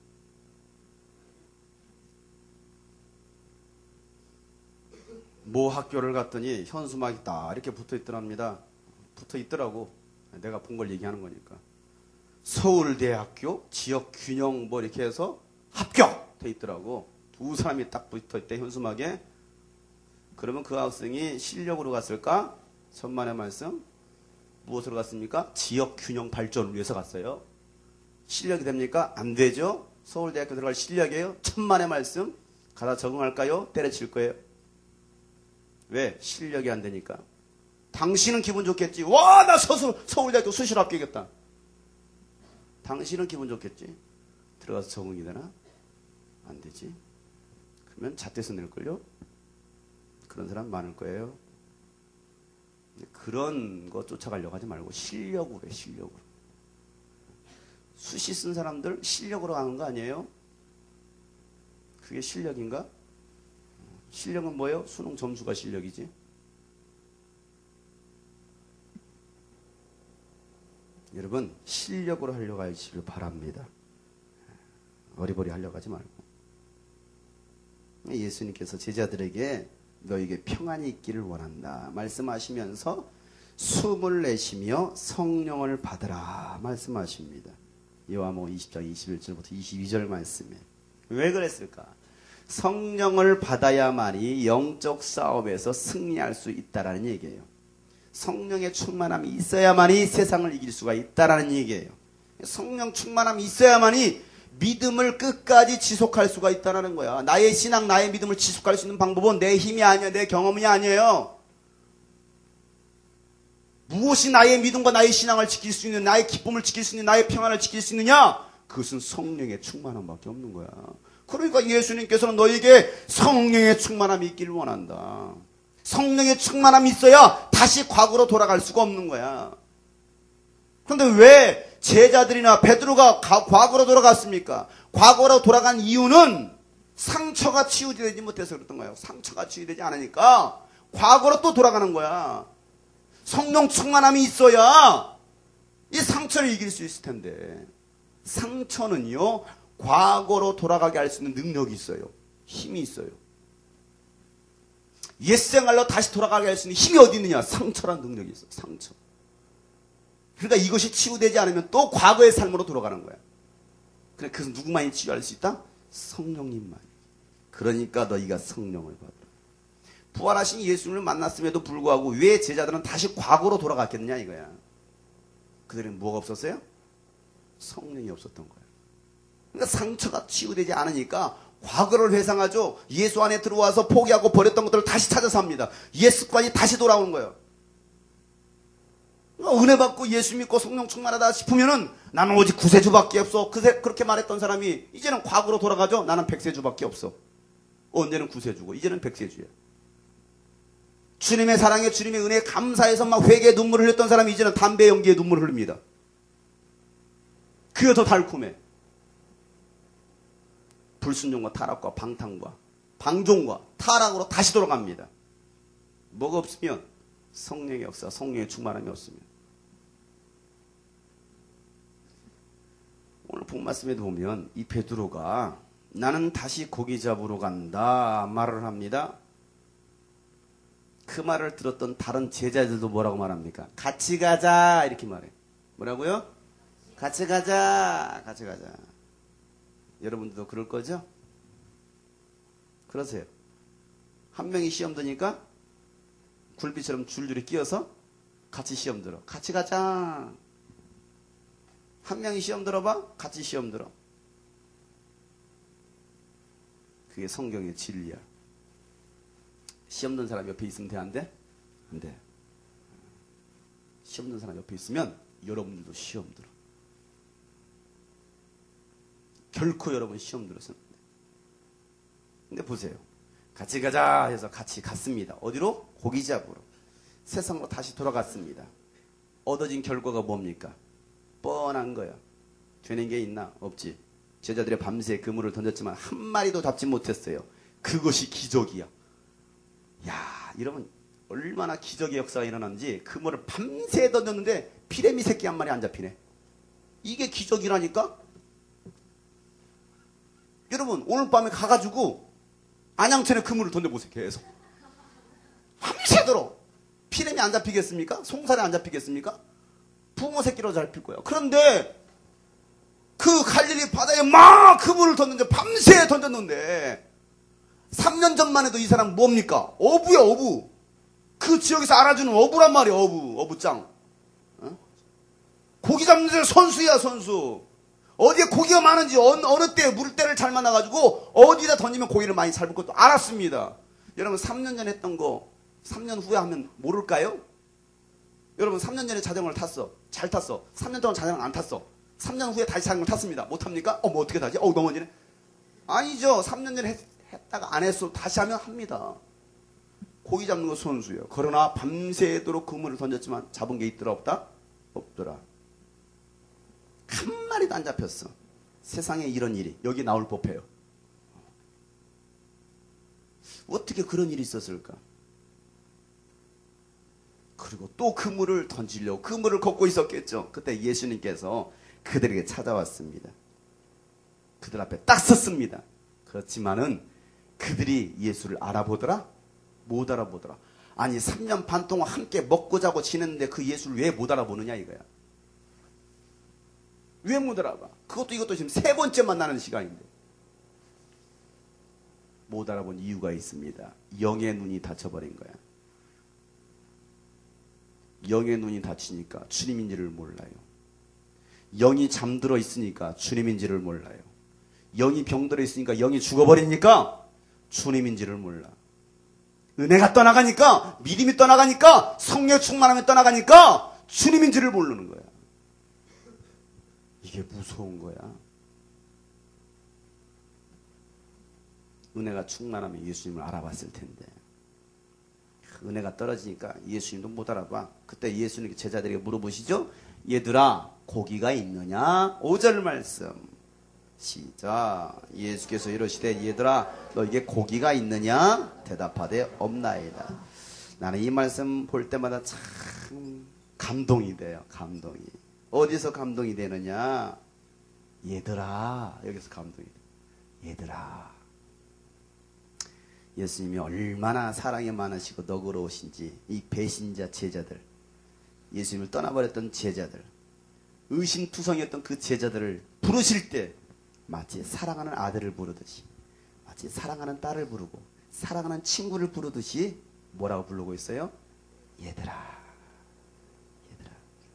모 학교를 갔더니 현수막이 딱 이렇게 붙어 있더랍니다. 붙어 있더라고. 내가 본 걸 얘기하는 거니까. 서울대학교 지역균형 뭐 이렇게 해서 합격! 돼 있더라고. 두 사람이 딱 붙어 있대 현수막에. 그러면 그 학생이 실력으로 갔을까? 천만의 말씀. 무엇으로 갔습니까? 지역 균형 발전을 위해서 갔어요. 실력이 됩니까? 안 되죠. 서울대학교 들어갈 실력이에요. 천만의 말씀. 가다 적응할까요? 때려칠 거예요. 왜? 실력이 안 되니까. 당신은 기분 좋겠지. 와, 나 서울, 서울대학교 수시로 합격했다. 당신은 기분 좋겠지. 들어가서 적응이 되나? 안 되지. 그러면 잣대서 낼걸요? 그런 사람 많을 거예요. 그런 거 쫓아가려고 하지 말고 실력으로 해, 실력으로. 수시 쓴 사람들 실력으로 하는 거 아니에요? 그게 실력인가? 실력은 뭐예요? 수능 점수가 실력이지. 여러분, 실력으로 하려고 하시길 바랍니다. 어리버리 하려고 하지 말고. 예수님께서 제자들에게 너에게 평안이 있기를 원한다 말씀하시면서 숨을 내쉬며 성령을 받으라 말씀하십니다. 요한복음 이십 장 이십일 절부터 이십이 절 말씀에. 왜 그랬을까? 성령을 받아야만이 영적 싸움에서 승리할 수 있다라는 얘기예요. 성령의 충만함이 있어야만이 세상을 이길 수가 있다라는 얘기예요. 성령 충만함이 있어야만이 믿음을 끝까지 지속할 수가 있다는 거야. 나의 신앙, 나의 믿음을 지속할 수 있는 방법은 내 힘이 아니야, 내 경험이 아니에요. 무엇이 나의 믿음과 나의 신앙을 지킬 수 있는, 나의 기쁨을 지킬 수 있는, 나의 평안을 지킬 수 있느냐? 그것은 성령의 충만함밖에 없는 거야. 그러니까 예수님께서는 너에게 성령의 충만함이 있기를 원한다. 성령의 충만함이 있어야 다시 과거로 돌아갈 수가 없는 거야. 그런데 왜 제자들이나 베드로가 과거로 돌아갔습니까? 과거로 돌아간 이유는 상처가 치유되지 못해서 그랬던 거예요. 상처가 치유되지 않으니까 과거로 또 돌아가는 거야. 성령 충만함이 있어야 이 상처를 이길 수 있을 텐데, 상처는요 과거로 돌아가게 할 수 있는 능력이 있어요. 힘이 있어요. 옛생활로 다시 돌아가게 할 수 있는 힘이 어디 있느냐? 상처라는 능력이 있어. 상처. 그러니까 이것이 치유되지 않으면 또 과거의 삶으로 돌아가는 거야. 그래, 그래서 누구만이 치유할 수 있다? 성령님만. 그러니까 너희가 성령을 받으라. 부활하신 예수님을 만났음에도 불구하고 왜 제자들은 다시 과거로 돌아갔겠느냐 이거야. 그들은 뭐가 없었어요? 성령이 없었던 거야. 그러니까 상처가 치유되지 않으니까 과거를 회상하죠. 예수 안에 들어와서 포기하고 버렸던 것들을 다시 찾아서 합니다. 옛 습관이 다시 돌아오는 거예요. 은혜 받고 예수 믿고 성령 충만하다 싶으면은 나는 오직 구세주밖에 없어. 그새 그렇게 말했던 사람이 이제는 과거로 돌아가죠. 나는 백세주밖에 없어. 언제는 구세주고 이제는 백세주야. 주님의 사랑에 주님의 은혜에 감사해서 막 회개의 눈물을 흘렸던 사람이 이제는 담배 연기에 눈물을 흘립니다. 그게 더 달콤해. 불순종과 타락과 방탕과 방종과 타락으로 다시 돌아갑니다. 뭐가 없으면 성령의 역사, 성령의 충만함이 없으면. 오늘 본 말씀에도 보면 이 베드로가 나는 다시 고기 잡으러 간다 말을 합니다. 그 말을 들었던 다른 제자들도 뭐라고 말합니까? 같이 가자 이렇게 말해. 뭐라고요? 같이 가자, 같이 가자. 여러분들도 그럴 거죠? 그러세요. 한 명이 시험 드니까 굴비처럼 줄줄이 끼어서 같이 시험 들어. 같이 가자. 한 명이 시험 들어봐? 같이 시험 들어. 그게 성경의 진리야. 시험 든 사람 옆에 있으면 돼, 안 돼? 안 돼. 시험 든 사람 옆에 있으면 여러분들도 시험 들어. 결코 여러분 시험 들어서는 안 돼. 근데 보세요. 같이 가자 해서 같이 갔습니다. 어디로? 고기 잡으러. 세상으로 다시 돌아갔습니다. 얻어진 결과가 뭡니까? 뻔한 거야. 되는 게 있나? 없지. 제자들의 밤새 그물을 던졌지만 한 마리도 잡지 못했어요. 그것이 기적이야. 야, 이러면 얼마나 기적의 역사가 일어났는지. 그물을 밤새 던졌는데 피레미 새끼 한 마리 안 잡히네. 이게 기적이라니까? 여러분 오늘 밤에 가가지고 안양천에 그물을 던져보세요. 계속 밤새도록. 피렘이 안 잡히겠습니까? 송살이 안 잡히겠습니까? 붕어 새끼로 잡힐 거예요. 그런데 그 갈릴리 바다에 막 그물을 던졌는데 밤새 던졌는데 삼 년 전만 해도 이 사람 뭡니까? 어부야, 어부. 그 지역에서 알아주는 어부란 말이야, 어부. 어부짱. 어? 고기 잡는 데 선수야, 선수. 어디에 고기가 많은지, 어느, 어느 때 물때를 잘 만나가지고 어디다 던지면 고기를 많이 잡을 것도 알았습니다. 여러분, 삼 년 전에 했던 거 삼 년 후에 하면 모를까요? 여러분, 삼 년 전에 자전거를 탔어. 잘 탔어. 삼 년 동안 자전거 안 탔어. 삼 년 후에 다시 자전거 탔습니다. 못 합니까? 어, 뭐 어떻게 타지? 어, 넘어지네. 아니죠. 삼 년 전에 했, 했다가 안 했어. 다시 하면 합니다. 고기 잡는 거 선수예요. 그러나 밤새도록 그물을 던졌지만 잡은 게 있더라 없다? 없더라. 한 마리도 안 잡혔어. 세상에 이런 일이 여기 나올 법해요. 어떻게 그런 일이 있었을까? 그리고 또 그물을 던지려고 그물을 걷고 있었겠죠. 그때 예수님께서 그들에게 찾아왔습니다. 그들 앞에 딱 섰습니다. 그렇지만은 그들이 예수를 알아보더라? 못 알아보더라. 아니 삼 년 반 동안 함께 먹고 자고 지냈는데 그 예수를 왜 못 알아보느냐 이거야. 왜 못 알아봐? 그것도 이것도 지금 세 번째 만나는 시간인데 못 알아본 이유가 있습니다. 영의 눈이 닫혀버린 거야. 영의 눈이 닫히니까 주님인지를 몰라요. 영이 잠들어 있으니까 주님인지를 몰라요. 영이 병들어 있으니까 영이 죽어버리니까 주님인지를 몰라. 은혜가 떠나가니까, 믿음이 떠나가니까, 성령 충만함이 떠나가니까 주님인지를 모르는 거야. 이게 무서운 거야. 은혜가 충만하면 예수님을 알아봤을 텐데 은혜가 떨어지니까 예수님도 못 알아봐. 그때 예수님 제자들에게 물어보시죠. 얘들아 고기가 있느냐? 오 절 말씀 시작. 예수께서 이러시되 얘들아 너에게 고기가 있느냐? 대답하되 없나이다. 나는 이 말씀 볼 때마다 참 감동이 돼요. 감동이. 어디서 감동이 되느냐? 얘들아 여기서 감동이 돼. 얘들아 예수님이 얼마나 사랑이 많으시고 너그러우신지 이 배신자 제자들, 예수님을 떠나버렸던 제자들, 의심투성이었던 그 제자들을 부르실 때 마치 사랑하는 아들을 부르듯이, 마치 사랑하는 딸을 부르고 사랑하는 친구를 부르듯이 뭐라고 부르고 있어요? 얘들아, 얘들아.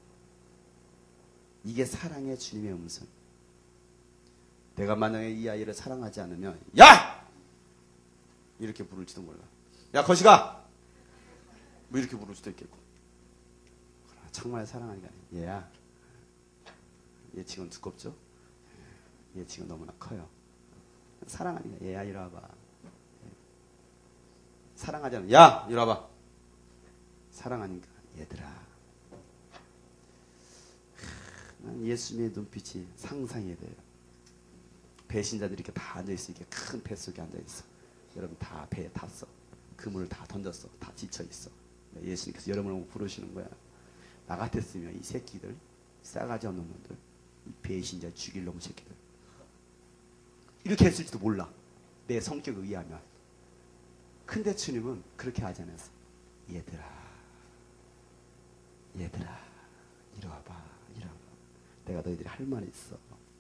이게 사랑의 주님의 음성. 내가 만약에 이 아이를 사랑하지 않으면 야! 이렇게 부를지도 몰라. 야 거시가! 뭐 이렇게 부를 수도 있겠고. 그러나 정말 사랑하니까 얘야. 얘 지금 두껍죠? 얘 지금 너무나 커요. 사랑하니까 얘야 이리 와봐. 사랑하지 않으면 야! 이리 와봐. 사랑하니까 얘들아. 난 예수님의 눈빛이 상상이 돼요. 배신자들이 이렇게 다 앉아있어. 이렇게 큰 배 속에 앉아있어. 여러분 다 배에 탔어. 그물을 다 던졌어. 다 지쳐있어. 예수님께서 여러분을 부르시는 거야. 나 같았으면 이 새끼들, 싸가지 없는 놈들, 이 배신자 죽일 놈 새끼들 이렇게 했을지도 몰라. 내 성격에 의하면. 근데 주님은 그렇게 하지 않았어. 얘들아 얘들아 이리 와봐. 이리 와봐. 내가 너희들이 할 말이 있어.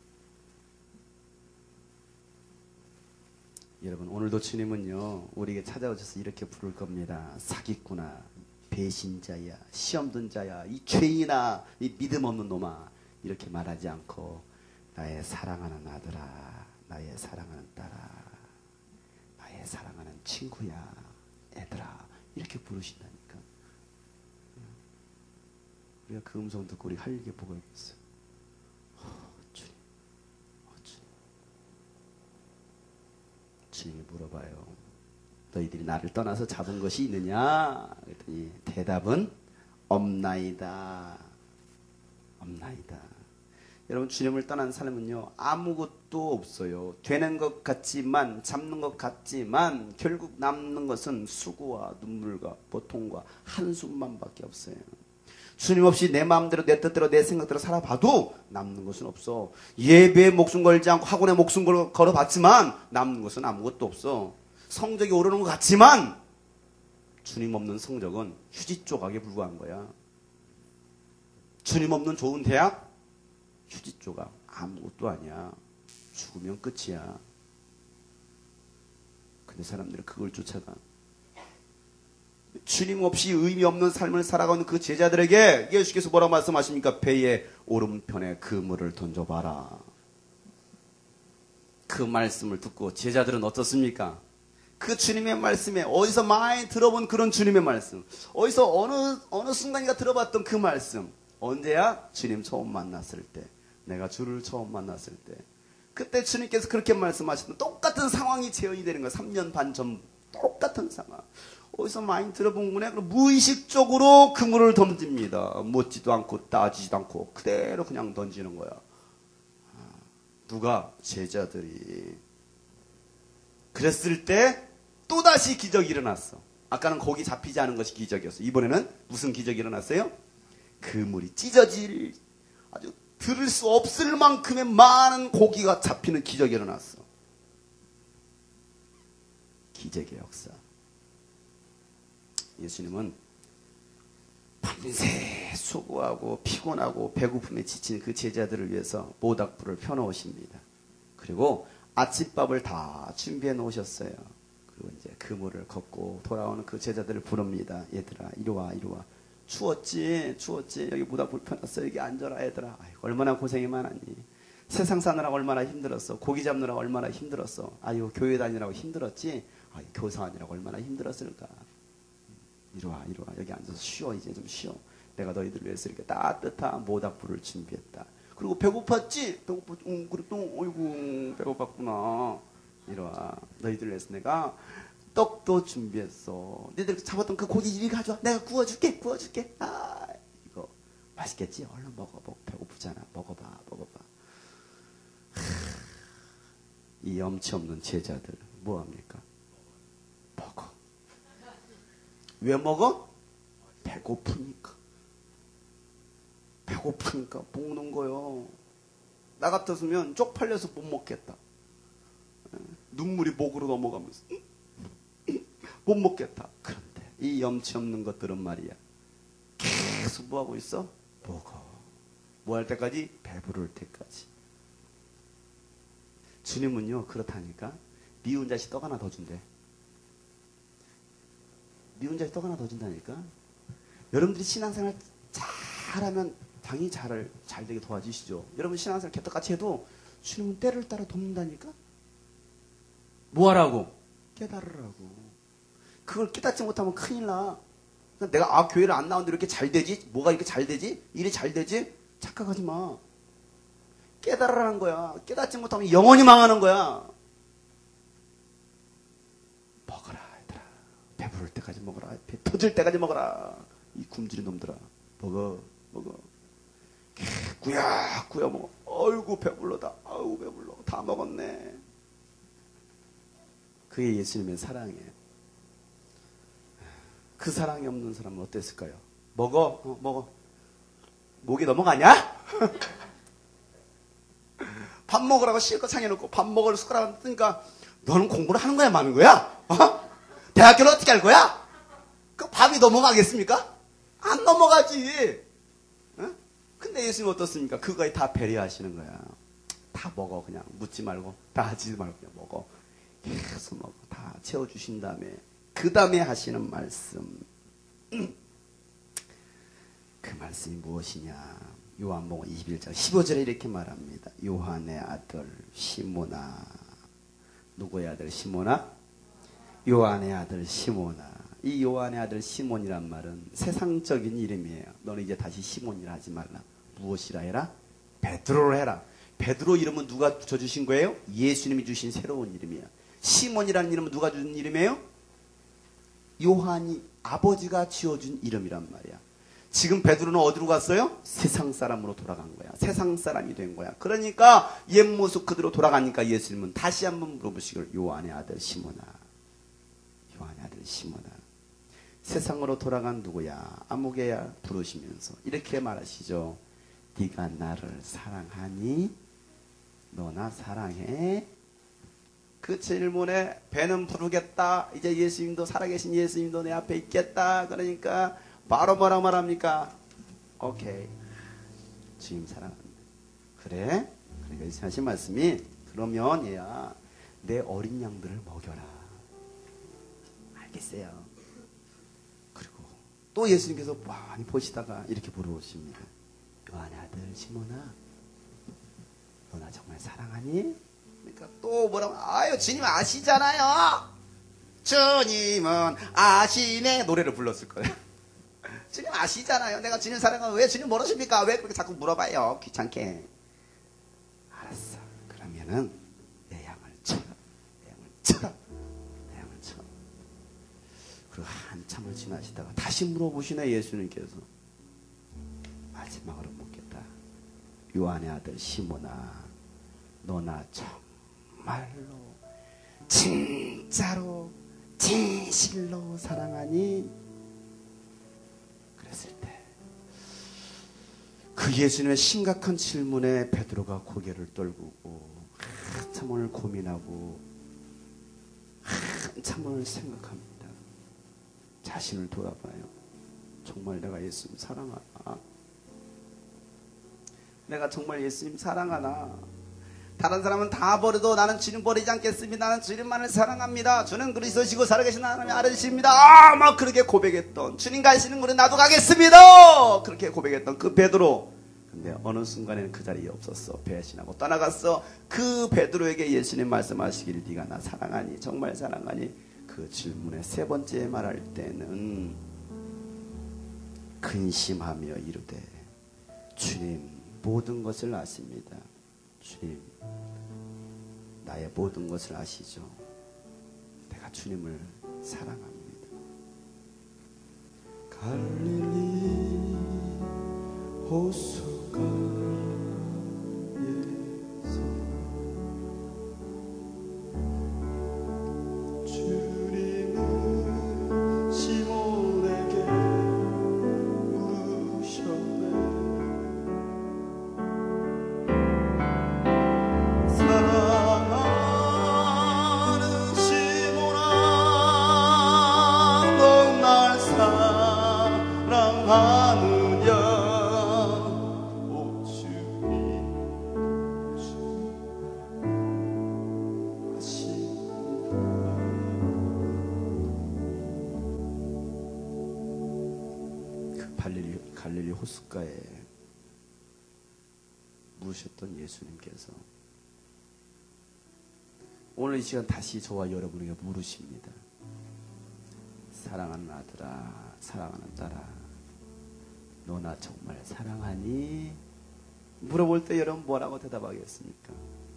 여러분 오늘도 주님은요 우리에게 찾아오셔서 이렇게 부를 겁니다. 사기꾼아, 배신자야, 시험든 자야, 이 죄인아, 이 믿음 없는 놈아 이렇게 말하지 않고 나의 사랑하는 아들아, 나의 사랑하는 딸아, 나의 사랑하는 친구야, 애들아 이렇게 부르신다니까. 우리가 그 음성 듣고 우리 할 일이 뭐가 있겠어요? 주님이 물어봐요. 너희들이 나를 떠나서 잡은 것이 있느냐? 그랬더니 대답은 없나이다. 없나이다. 여러분 주님을 떠난 사람은요 아무것도 없어요. 되는 것 같지만 잡는 것 같지만 결국 남는 것은 수고와 눈물과 고통과 한숨만밖에 없어요. 주님 없이 내 마음대로 내 뜻대로 내 생각대로 살아봐도 남는 것은 없어. 예배에 목숨 걸지 않고 학원에 목숨 걸어봤지만 남는 것은 아무것도 없어. 성적이 오르는 것 같지만 주님 없는 성적은 휴지 조각에 불과한 거야. 주님 없는 좋은 대학? 휴지 조각. 아무것도 아니야. 죽으면 끝이야. 근데 사람들은 그걸 쫓아가. 주님 없이 의미 없는 삶을 살아가는 그 제자들에게 예수께서 뭐라고 말씀하십니까? 배의 오른편에 그물을 던져봐라. 그 말씀을 듣고 제자들은 어떻습니까? 그 주님의 말씀에 어디서 많이 들어본 그런 주님의 말씀, 어디서 어느 어느 순간인가 들어봤던 그 말씀, 언제야? 주님 처음 만났을 때, 내가 주를 처음 만났을 때, 그때 주님께서 그렇게 말씀하셨던 똑같은 상황이 재현이 되는 거야. 삼 년 반 전 똑같은 상황. 어디서 많이 들어본 거네. 그럼 무의식적으로 그물을 던집니다. 묻지도 않고 따지지도 않고 그대로 그냥 던지는 거야. 누가? 제자들이. 그랬을 때 또다시 기적이 일어났어. 아까는 고기 잡히지 않은 것이 기적이었어. 이번에는 무슨 기적이 일어났어요? 그물이 찢어질, 아주 들을 수 없을 만큼의 많은 고기가 잡히는 기적이 일어났어. 기적의 역사. 예수님은 밤새 수고하고 피곤하고 배고픔에 지친 그 제자들을 위해서 모닥불을 펴놓으십니다. 그리고 아침밥을 다 준비해 놓으셨어요. 그리고 이제 그물을 걷고 돌아오는 그 제자들을 부릅니다. 얘들아, 이리 와, 이리 와. 추웠지, 추웠지. 여기 모닥불 펴놨어. 여기 앉아라, 얘들아. 아이고, 얼마나 고생이 많았니. 세상 사느라고 얼마나 힘들었어. 고기 잡느라고 얼마나 힘들었어. 아유, 교회 다니느라고 힘들었지. 아유, 교사하느라고 얼마나 힘들었을까. 이리 와, 이리 와. 여기 앉아서 쉬어. 이제 좀 쉬어. 내가 너희들을 위해서 이렇게 따뜻한 모닥불을 준비했다. 그리고 배고팠지? 배고팠, 응, 그랬더, 어이구, 배고팠구나. 이리 와. 너희들을 위해서 내가 떡도 준비했어. 너희들 잡았던 그 고기 이리 가져와. 내가 구워줄게, 구워줄게. 아, 이거 맛있겠지? 얼른 먹어. 먹, 배고프잖아. 먹어봐, 먹어봐. 하, 이 염치 없는 제자들, 뭐합니까? 먹어. 왜 먹어? 배고프니까. 배고프니까 먹는 거요. 나 같았으면 쪽팔려서 못 먹겠다. 눈물이 목으로 넘어가면서 못 먹겠다. 그런데 이 염치 없는 것들은 말이야, 계속 뭐 하고 있어? 먹어. 뭐 할 때까지? 배부를 때까지. 주님은요 그렇다니까 미운 자식 떡 하나 더 준대. 미운 자식 떡 하나 더 준다니까. 여러분들이 신앙생활 잘하면 당연히 잘, 잘 되게 도와주시죠. 여러분 신앙생활 개떡같이 해도 주님은 때를 따라 돕는다니까. 뭐 하라고? 깨달으라고. 그걸 깨닫지 못하면 큰일 나. 내가 아 교회를 안 나오는데 이렇게 잘 되지? 뭐가 이렇게 잘 되지? 일이 잘 되지? 착각하지 마. 깨달으라는 거야. 깨닫지 못하면 영원히 망하는 거야. 먹어라 얘들아. 배부를 때까지 먹어라. 배 터질 때까지 먹어라. 이 굶주린 놈들아. 먹어. 먹어. 꾸역꾸역 먹어. 어이구 배불러다. 아이고 배불러. 다 먹었네. 그게 예수님의 사랑이에요. 그 사랑이 없는 사람은 어땠을까요? 먹어. 어, 먹어. 목이 넘어가냐? 밥 먹으라고 실컷 상해놓고 밥 먹을 숟가락 뜨니까 너는 공부를 하는 거야 마는 거야? 어? 대학교를 어떻게 할 거야? 그 밥이 넘어가겠습니까? 안 넘어가지. 어? 근데 예수님 어떻습니까? 그거에 다 배려하시는 거야. 다 먹어. 그냥 묻지 말고 다 하지 말고 그냥 먹어. 계속 먹어. 다 채워주신 다음에 그 다음에 하시는 말씀. 그 말씀이 무엇이냐? 요한복음 이십일 장 십오 절에 이렇게 말합니다. 요한의 아들 시몬아. 누구의 아들 시몬아? 요한의 아들 시몬아. 이 요한의 아들 시몬이란 말은 세상적인 이름이에요. 너는 이제 다시 시몬이라 하지 말라. 무엇이라 해라? 베드로로 해라. 베드로 이름은 누가 붙여주신 거예요? 예수님이 주신 새로운 이름이야. 시몬이라는 이름은 누가 준 이름이에요? 요한이 아버지가 지어준 이름이란 말이야. 지금 베드로는 어디로 갔어요? 세상 사람으로 돌아간 거야. 세상 사람이 된 거야. 그러니까 옛 모습 그대로 돌아가니까 예수님은 다시 한번 물어보시길. 요한의 아들 시몬아. 요한의 아들 시몬아. 세상으로 돌아간 누구야? 아무개야? 부르시면서 이렇게 말하시죠. 네가 나를 사랑하니? 너나 사랑해? 그 질문에 배는 부르겠다. 이제 예수님도 살아계신 예수님도 내 앞에 있겠다. 그러니까 바로 뭐라고 말합니까? 오케이. 주님 사랑합니다. 그래? 그러니까 하신 말씀이 그러면 얘야 내 어린 양들을 먹여라. 않겠어요? 그리고 또 예수님께서 많이 보시다가 이렇게 물어보십니다. 요한의 아들 시몬아, 너나 정말 사랑하니? 그러니까 또 뭐라고, 아유 주님 아시잖아요. 주님은 아시네 노래를 불렀을 거예요. 주님 아시잖아요. 내가 주님 사랑하면 왜 주님 모르십니까? 왜 그렇게 자꾸 물어봐요? 귀찮게. 알았어. 그러면은 내 양을 쳐라. 내 양을 쳐라. 내 양을 쳐. 그리고 한참을 지나시다가 다시 물어보시네 예수님께서. 마지막으로 묻겠다. 요한의 아들 시몬아, 너나 정말로 진짜로 진실로 사랑하니? 그랬을 때 그 예수님의 심각한 질문에 베드로가 고개를 떨구고 한참을 고민하고 한참을 생각합니다. 자신을 돌아봐요. 정말 내가 예수님 사랑하나? 내가 정말 예수님 사랑하나? 다른 사람은 다 버려도 나는 주님 버리지 않겠습니다. 나는 주님만을 사랑합니다. 주는 그리스도시고 살아계신 하나님의 아들이십니다. 아, 막 그렇게 고백했던, 주님 가시는 곳에 나도 가겠습니다. 그렇게 고백했던 그 베드로. 근데 어느 순간에는 그 자리에 없었어. 배신하고 떠나갔어. 그 베드로에게 예수님 말씀하시기를 네가 나 사랑하니? 정말 사랑하니? 그 질문에 세 번째 말할 때는 근심하며 이르되 주님 모든 것을 아십니다. 주님 나의 모든 것을 아시죠. 내가 주님을 사랑합니다. 갈릴리 호수가에서 주님은 시몬에게 물으셨네. 사랑하는 시몬아, 넌 날 사랑하느냐? 오 주님, 주 아십니다. 그 갈릴리, 갈릴리 호숫가에 물으셨던 예수님께서 오늘 이 시간 다시 저와 여러분에게 물으십니다. 사랑하는 아들아, 사랑하는 딸아, 너 나 정말 사랑하니? 물어볼 때 여러분 뭐라고 대답하겠습니까?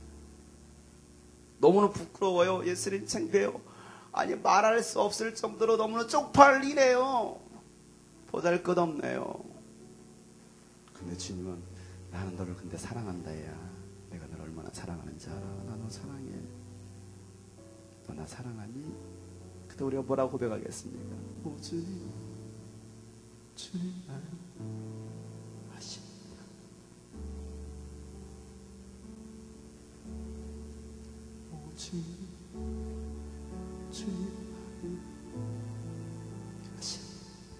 너무나 부끄러워요. 예수님 창피해요. 아니 말할 수 없을 정도로 너무나 쪽팔리네요. 보잘것없네요. 근데 주님은 나는 너를 근데 사랑한다 야. 내가 너를 얼마나 사랑하는지 알아. 나 너 사랑해. 너 나 사랑하니? 그때 우리가 뭐라고 고백하겠습니까? 오 주님, 주님 날 아십니다. 오 주님, 주님 날 아십니다.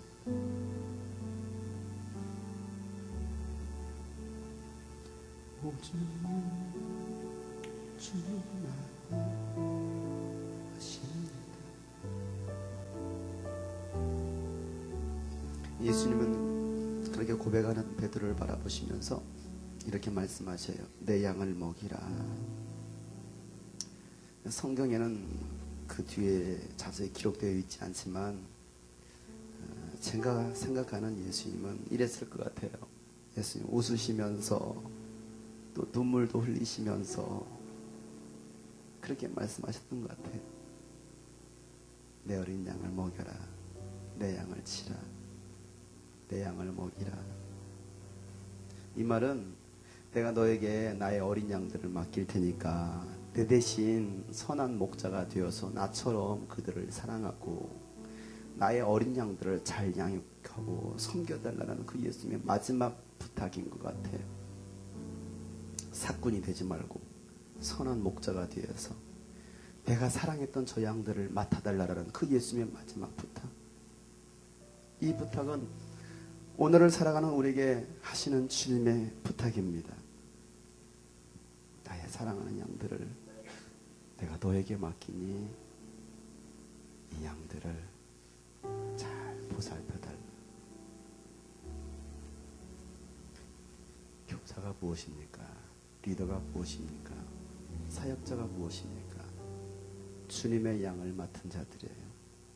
오 주님, 주님 날 예수님은 그렇게 고백하는 베드로를 바라보시면서 이렇게 말씀하셔요. 내 양을 먹이라. 성경에는 그 뒤에 자세히 기록되어 있지 않지만 제가 생각하는 예수님은 이랬을 것 같아요. 예수님 웃으시면서 또 눈물도 흘리시면서 그렇게 말씀하셨던 것 같아요. 내 어린 양을 먹여라. 내 양을 치라. 내 양을 먹이라. 이 말은 내가 너에게 나의 어린 양들을 맡길 테니까 내 대신 선한 목자가 되어서 나처럼 그들을 사랑하고 나의 어린 양들을 잘 양육하고 섬겨달라는 그 예수님의 마지막 부탁인 것 같아요. 사꾼이 되지 말고 선한 목자가 되어서 내가 사랑했던 저 양들을 맡아달라는 그 예수님의 마지막 부탁. 이 부탁은 오늘을 살아가는 우리에게 하시는 주님의 부탁입니다. 나의 사랑하는 양들을 내가 너에게 맡기니 이 이 양들을 잘 보살펴달라. 교사가 무엇입니까? 리더가 무엇입니까? 사역자가 무엇입니까? 주님의 양을 맡은 자들이에요.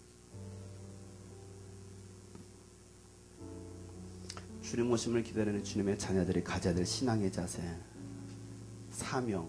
주님 오심을 기다리는 주님의 자녀들이 가져야 될 신앙의 자세, 사명,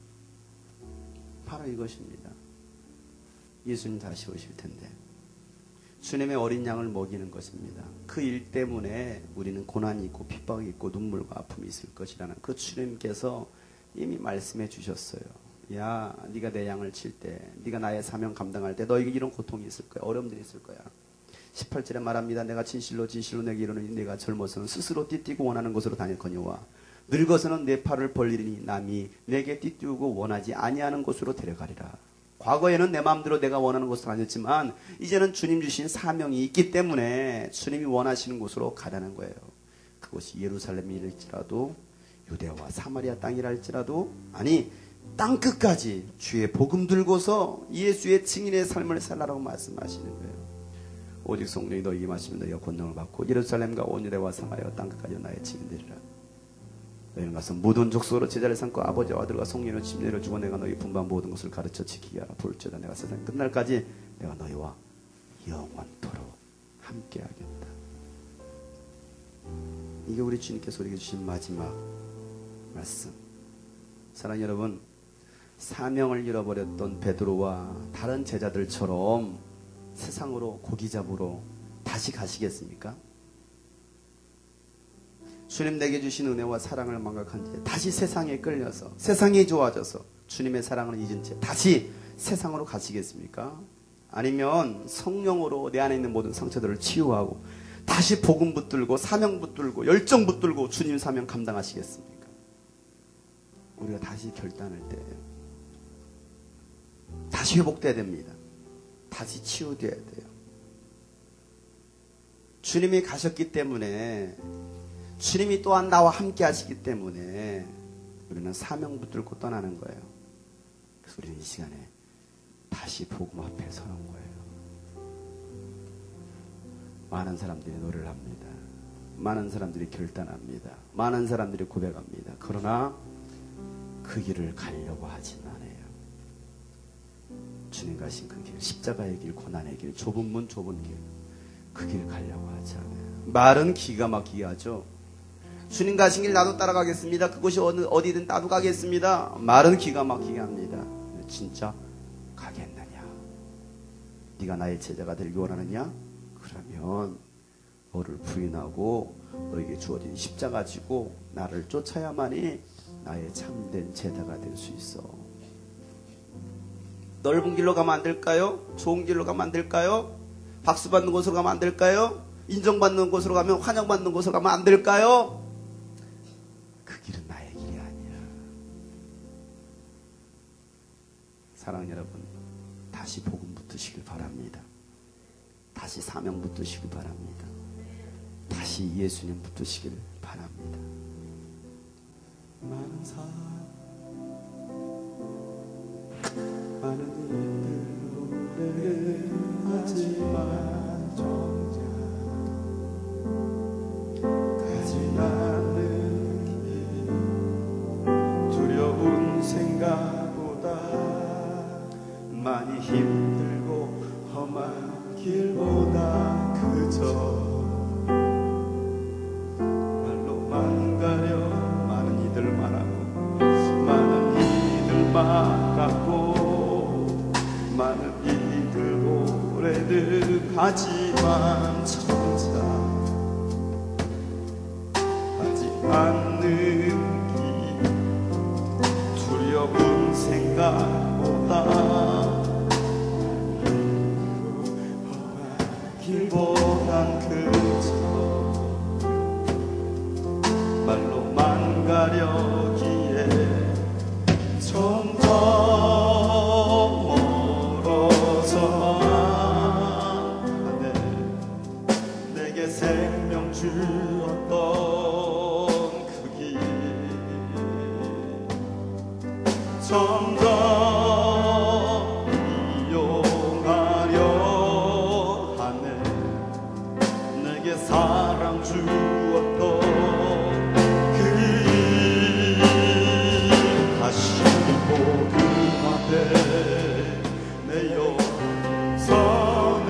바로 이것입니다. 예수님 다시 오실 텐데 주님의 어린 양을 먹이는 것입니다. 그 일 때문에 우리는 고난이 있고 핍박이 있고 눈물과 아픔이 있을 것이라는 그 주님께서 이미 말씀해 주셨어요. 야, 네가 내 양을 칠 때, 네가 나의 사명 감당할 때 너에게 이런 고통이 있을 거야. 어려움들이 있을 거야. 십팔 절에 말합니다. 내가 진실로 진실로 내게 이르노니 네가 젊어서는 스스로 띠띠고 원하는 곳으로 다닐거니와 늙어서는 내 팔을 벌리니 남이 내게 띠띠우고 원하지 아니하는 곳으로 데려가리라. 과거에는 내 마음대로 내가 원하는 곳으로 다녔지만 이제는 주님 주신 사명이 있기 때문에 주님이 원하시는 곳으로 가라는 거예요. 그것이 예루살렘일지라도 유대와 사마리아 땅이라 할지라도 아니 땅끝까지 주의 복음 들고서 예수의 증인의 삶을 살라라고 말씀하시는 거예요. 오직 성령이 너희에게 마시면 너희가 권능을 받고 예루살렘과 온 유대와 사마리아와 땅끝까지 나의 증인되리라. 너희는 가서 모든 족속으로 제자를 삼고 아버지와 아들과 성령으로 침례를 주고 내가 너희 분반 모든 것을 가르쳐 지키게 하라. 볼지어다 내가 세상 끝날까지 내가 너희와 영원토록 함께하겠다. 이게 우리 주님께서 우리에게 주신 마지막 말씀. 사랑하는 여러분, 사명을 잃어버렸던 베드로와 다른 제자들처럼 세상으로 고기 잡으러 다시 가시겠습니까? 주님 내게 주신 은혜와 사랑을 망각한 채 다시 세상에 끌려서 세상이 좋아져서 주님의 사랑을 잊은 채 다시 세상으로 가시겠습니까? 아니면 성령으로 내 안에 있는 모든 상처들을 치유하고 다시 복음 붙들고 사명 붙들고 열정 붙들고 주님 사명 감당하시겠습니까? 우리가 다시 결단할 때예요. 다시 회복돼야 됩니다. 다시 치유돼야 돼요. 주님이 가셨기 때문에 주님이 또한 나와 함께 하시기 때문에 우리는 사명 붙들고 떠나는 거예요. 그래서 우리는 이 시간에 다시 복음 앞에 서는 거예요. 많은 사람들이 노래를 합니다. 많은 사람들이 결단합니다. 많은 사람들이 고백합니다. 그러나 그 길을 가려고 하진 않아요. 주님 가신 그 길, 십자가의 길, 고난의 길, 좁은 문, 좁은 길, 그 길을 가려고 하지 않아요. 말은 기가 막히게 하죠. 주님 가신 길 나도 따라가겠습니다. 그곳이 어느, 어디든 나도 가겠습니다. 말은 기가 막히게 합니다. 진짜 가겠느냐? 네가 나의 제자가 되길 원하느냐? 그러면 너를 부인하고 너에게 주어진 십자가 지고 나를 쫓아야만이 나의 참된 제자가 될 수 있어. 넓은 길로 가면 안 될까요? 좋은 길로 가면 안 될까요? 박수 받는 곳으로 가면 안 될까요? 인정받는 곳으로 가면 환영받는 곳으로 가면 안 될까요? 그 길은 나의 길이 아니야. 사랑하는 여러분, 다시 복음 붙으시길 바랍니다. 다시 사명 붙으시길 바랍니다. 다시 예수님 붙으시길 바랍니다. 많은 사람 많은 일들 노래하지만 정작 가지 않는 길 두려운 생각보다 많이 힘들고 험한 길보다 그저 말로만 가려 많은 이들 말하고 많은 이들 말하고 많은 이들 노래들 하지만 정작 하지 않는 길 두려운 생각보다 길보단 그저 말로만 가려기에 점점 내게 생명 주었던 그 길 점점 이용하려 사랑 주었던 그 일 다시 복음 앞에 내 영선에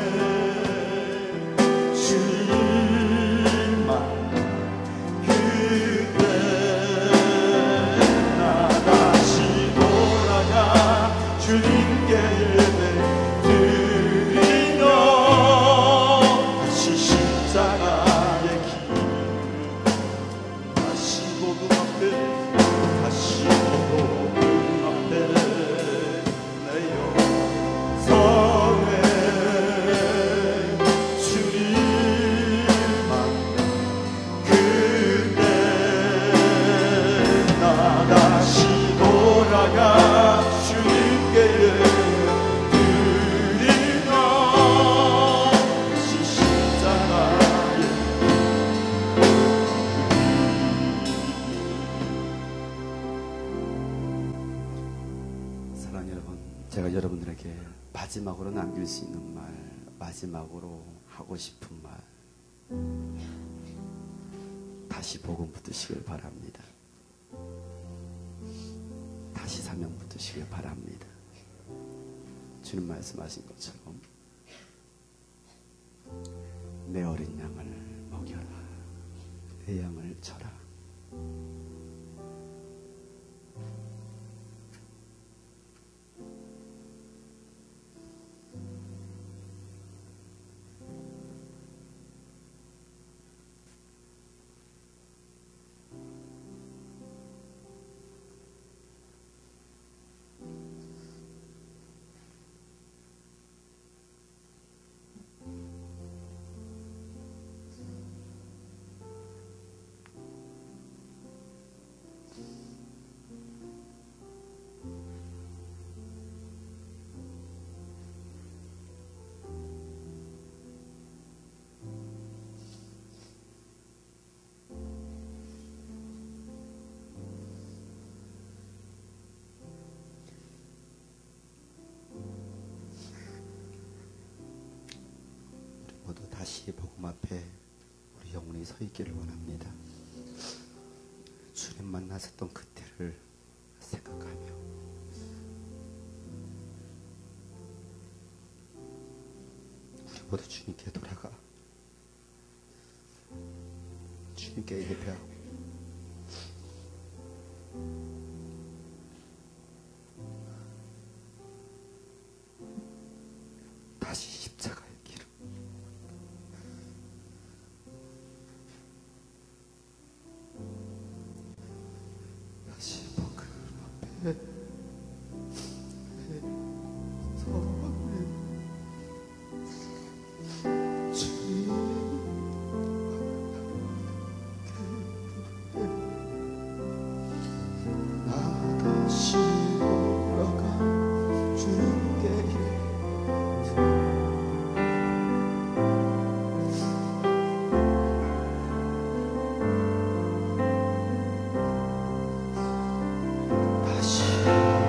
주님만 그때 나 다시 돌아가 주님께 예배 드리며 다시 십자가의 길 다시 복음 앞에 다시 복음 앞에 내 영성에 주님만 그때 나 다시 돌아가 주님께 드리며 다시 십자가에 사랑하는 여러분, 제가 여러분들에게 마지막으로 남길 수 있는 말, 마지막으로 하고 싶은 말, 다시 복음 붙으시길 바랍니다. 다시 사명 붙으시길 바랍니다. 주님 말씀하신 것처럼 내 어린 양을 먹여라, 내 양을 쳐라. 모두 다시 복음 앞에 우리 영혼이 서 있기를 원합니다. 주님 만나셨던 그때를 생각하며 우리 모두 주님께 돌아가 주님께 예배하고 다시 십자가의 길을 다시 복음 앞에 서 주님 나 다시 돌아가 주님께 다시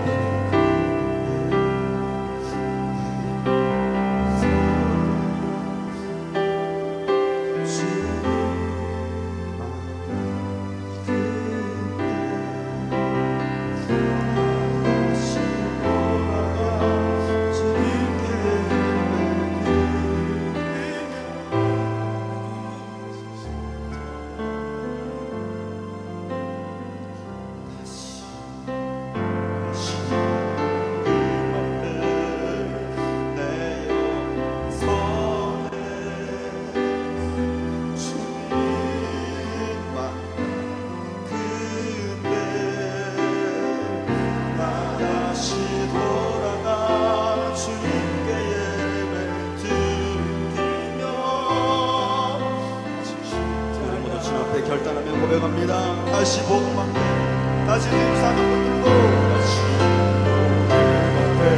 결단하며 고백합니다. 다시 복음 앞에 다시 주 사명 붙들고 다시 복음 앞에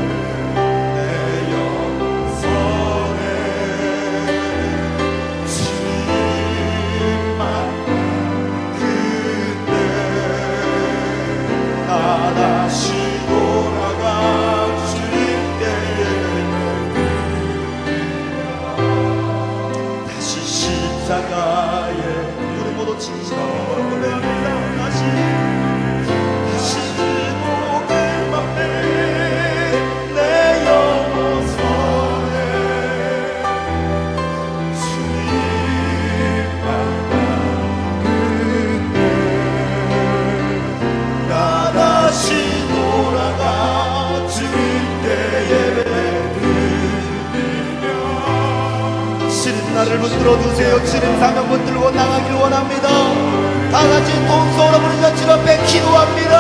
내 영성에 주님만 그때 나 다시 돌아가 주님께 다시 시 십자가에 우리 모두 진실하게 노래합니다. 다시 다시 지옥을 맘에 내 영혼 손에 주님 만나 그때 나 다시 돌아가 주님께 예배드리며 시린 나를 붙들어 두세요. 시린 사명 붙들고 나가길 원합니다. 다 같이 동서로 부르짖어 주 앞에 기도합니다.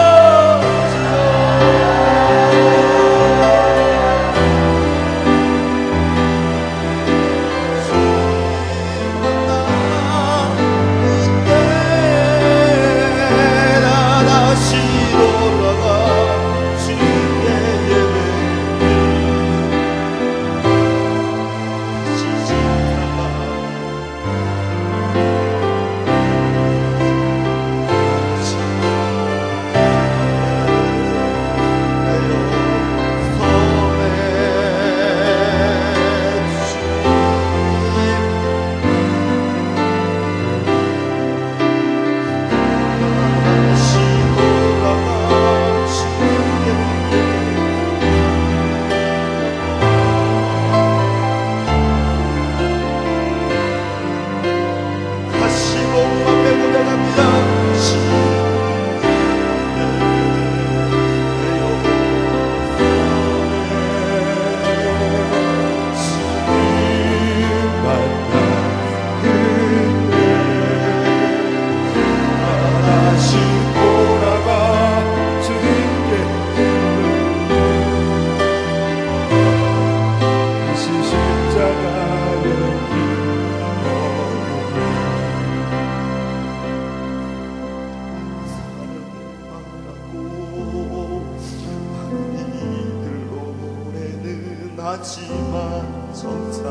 하지만 정작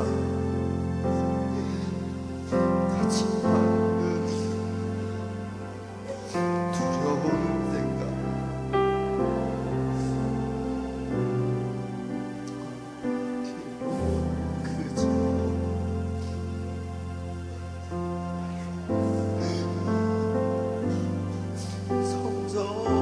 하지만 두려운 생각 그저 성적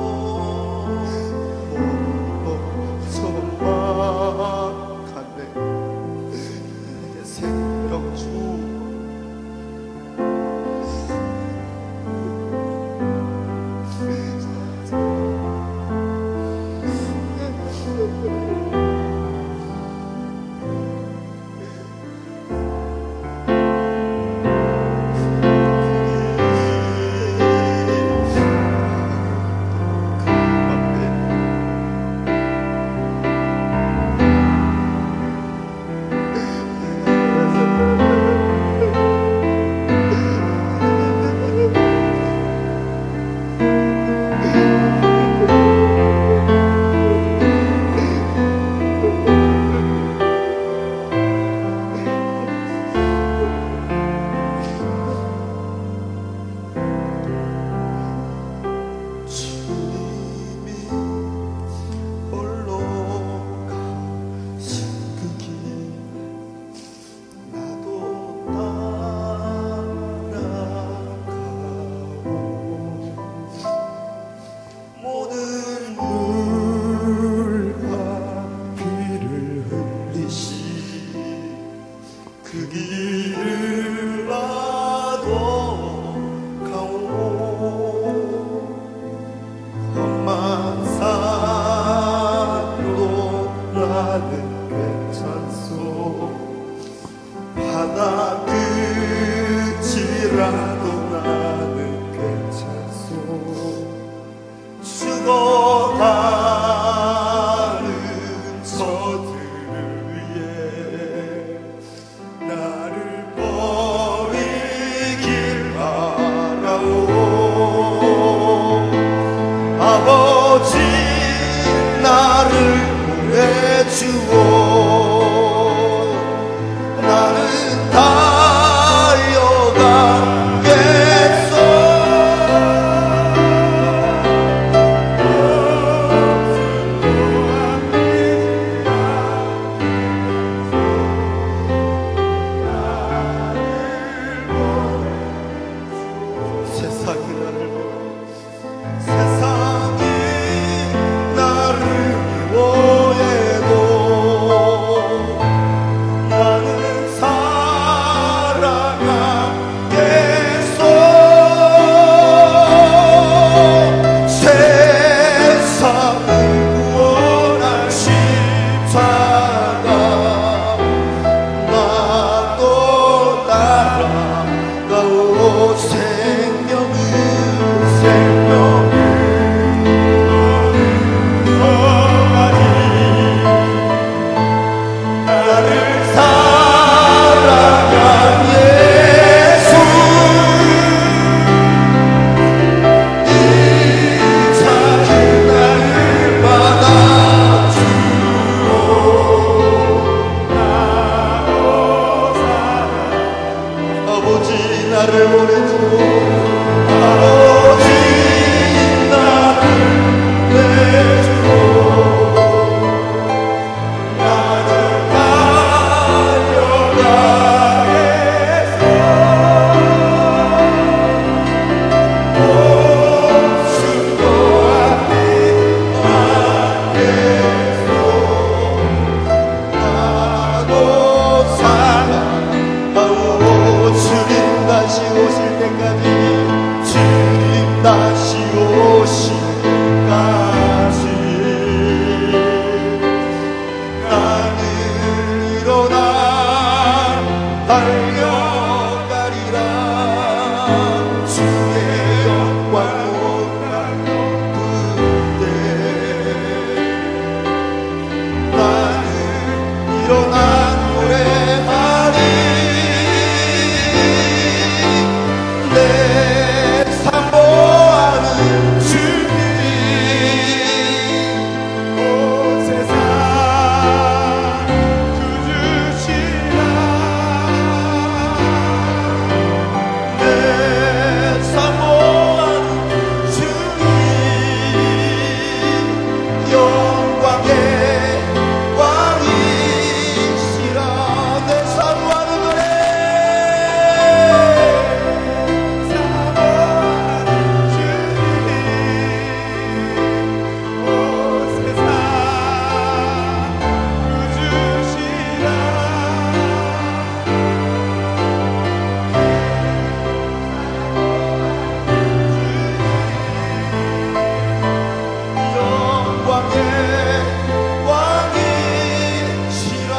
그 길을 나도 가오 험한 산도 나는 괜찮소 바다 끝이라도 나는 괜찮소 죽어가는 저들을 위해 나를 버리길 바라오 아버지 나를 보내주오 나는 달려가겠소 아버지 나를 보내주고 아버지 나를 내주고 나를 달려가겠소 목숨도 아니하겠소 나도 살아가오 주님 다시 오실 때까지 주님 다시 오실 때까지 나는 일어나 달려가리라 주의 영광 온날 높은데 나는 일어나 노래하리 내 사모하는 주님 온 세상 구주시라 내 사모하는 주님 영광의 왕이시라 내 사모하는 노래 사모하는 주님 온 세상 구주시라 영광의 왕이시라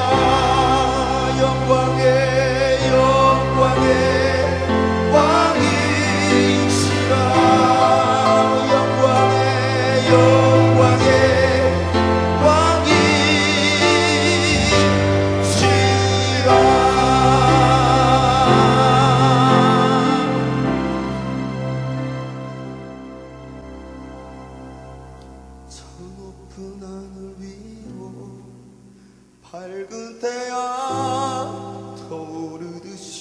영광의 영광의 왕이시라 영광의 영광의 왕이시라 저 높은 하늘 위로 밝은 태양 떠오르듯이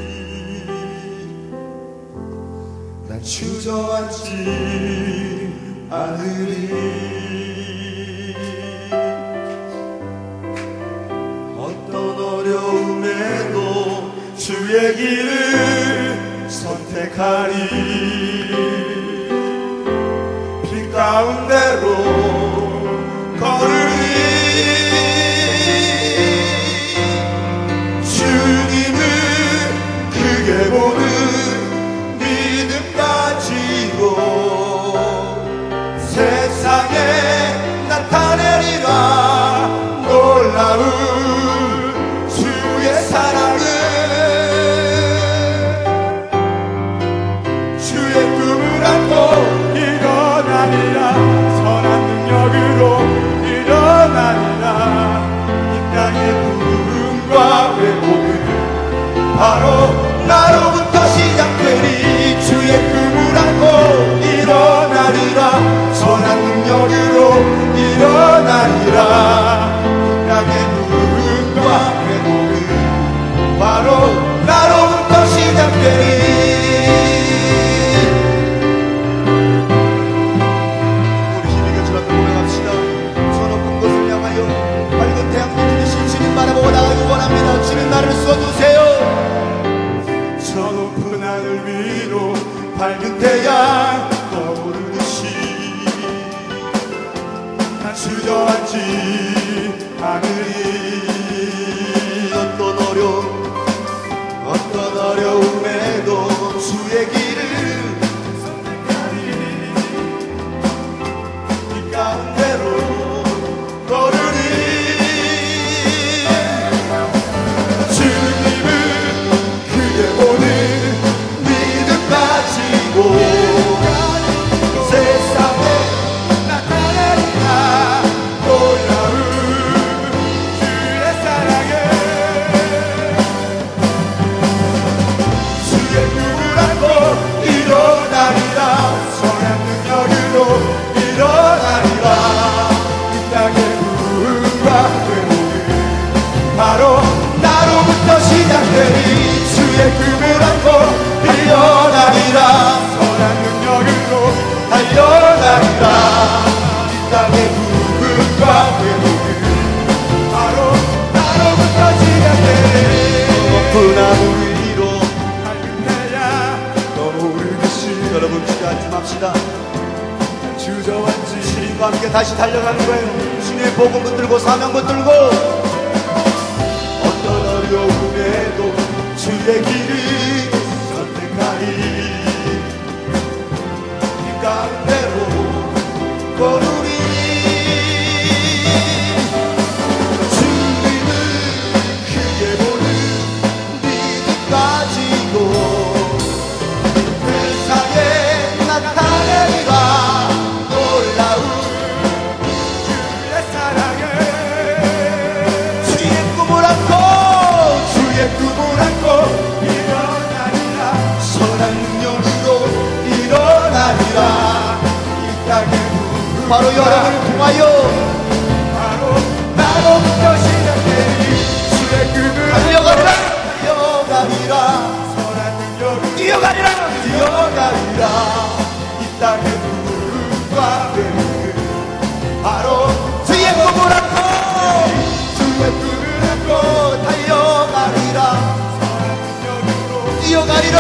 난 주저앉지 않으리 어떤 어려움에도 주의 길을 선택하리 빛 가운데로 걸으리 주님을 크게 보는 믿음 가지고 세상에 나타내리라 놀라운 주의 사랑을 주의 꿈을 안고 일어나리라 선한 능력으로 일어나리라 이 땅의 부흥과 회복은 바로 나로부터 시작되리 주의 꿈을 안고 일어나리라 선한 능력으로 일어나리라 이 땅의 부흥과 회복은 바로 나로부터 시작되리 우리 힘이 그 주 앞에 고백합시다 저 높은 곳을 향하여 밝은 태양 비추신 주님 바라보고 나가기 원합니다 주님 나를 써주세요 저 높은 하늘 위로 밝은 태양 떠오르듯이 난 주저앉지 않으리 어떤 어려움 어떤 어려움에도 주의 길을 선택하리 이 가운데로 걸으리 주님을 크게 보는 믿음 가지고 세상에 나타내리라 놀라운 주저앉지 맙시다. 주저앉지 주님과 함께 다시 달려가는 거예요. 주님의 복음 붙들고 사명 붙들고 어떤 어려움에도 주의 길을 선택하리. 이 가운데로 걸으리. 주님을 크게 보는 믿음 가지고 세상에 나타내리라. 놀라운 주의 사랑에 주의 꿈을 안고 주의 꿈을 안고 일어나리라. 선한 능력으로 일어나리라. 이 땅에 바로 여러분을 통하여 바로 나로부터 시작되리. 주의 꿈을 달려가리라. 달려가리라. 선한 능력으로 뛰어가리라. 뛰어가리라. 이 땅에 누군가 되는 바로 주의 꿈을 안고 주의 꿈을 안고 달려가리라. 선한 능력으로 뛰어가리라.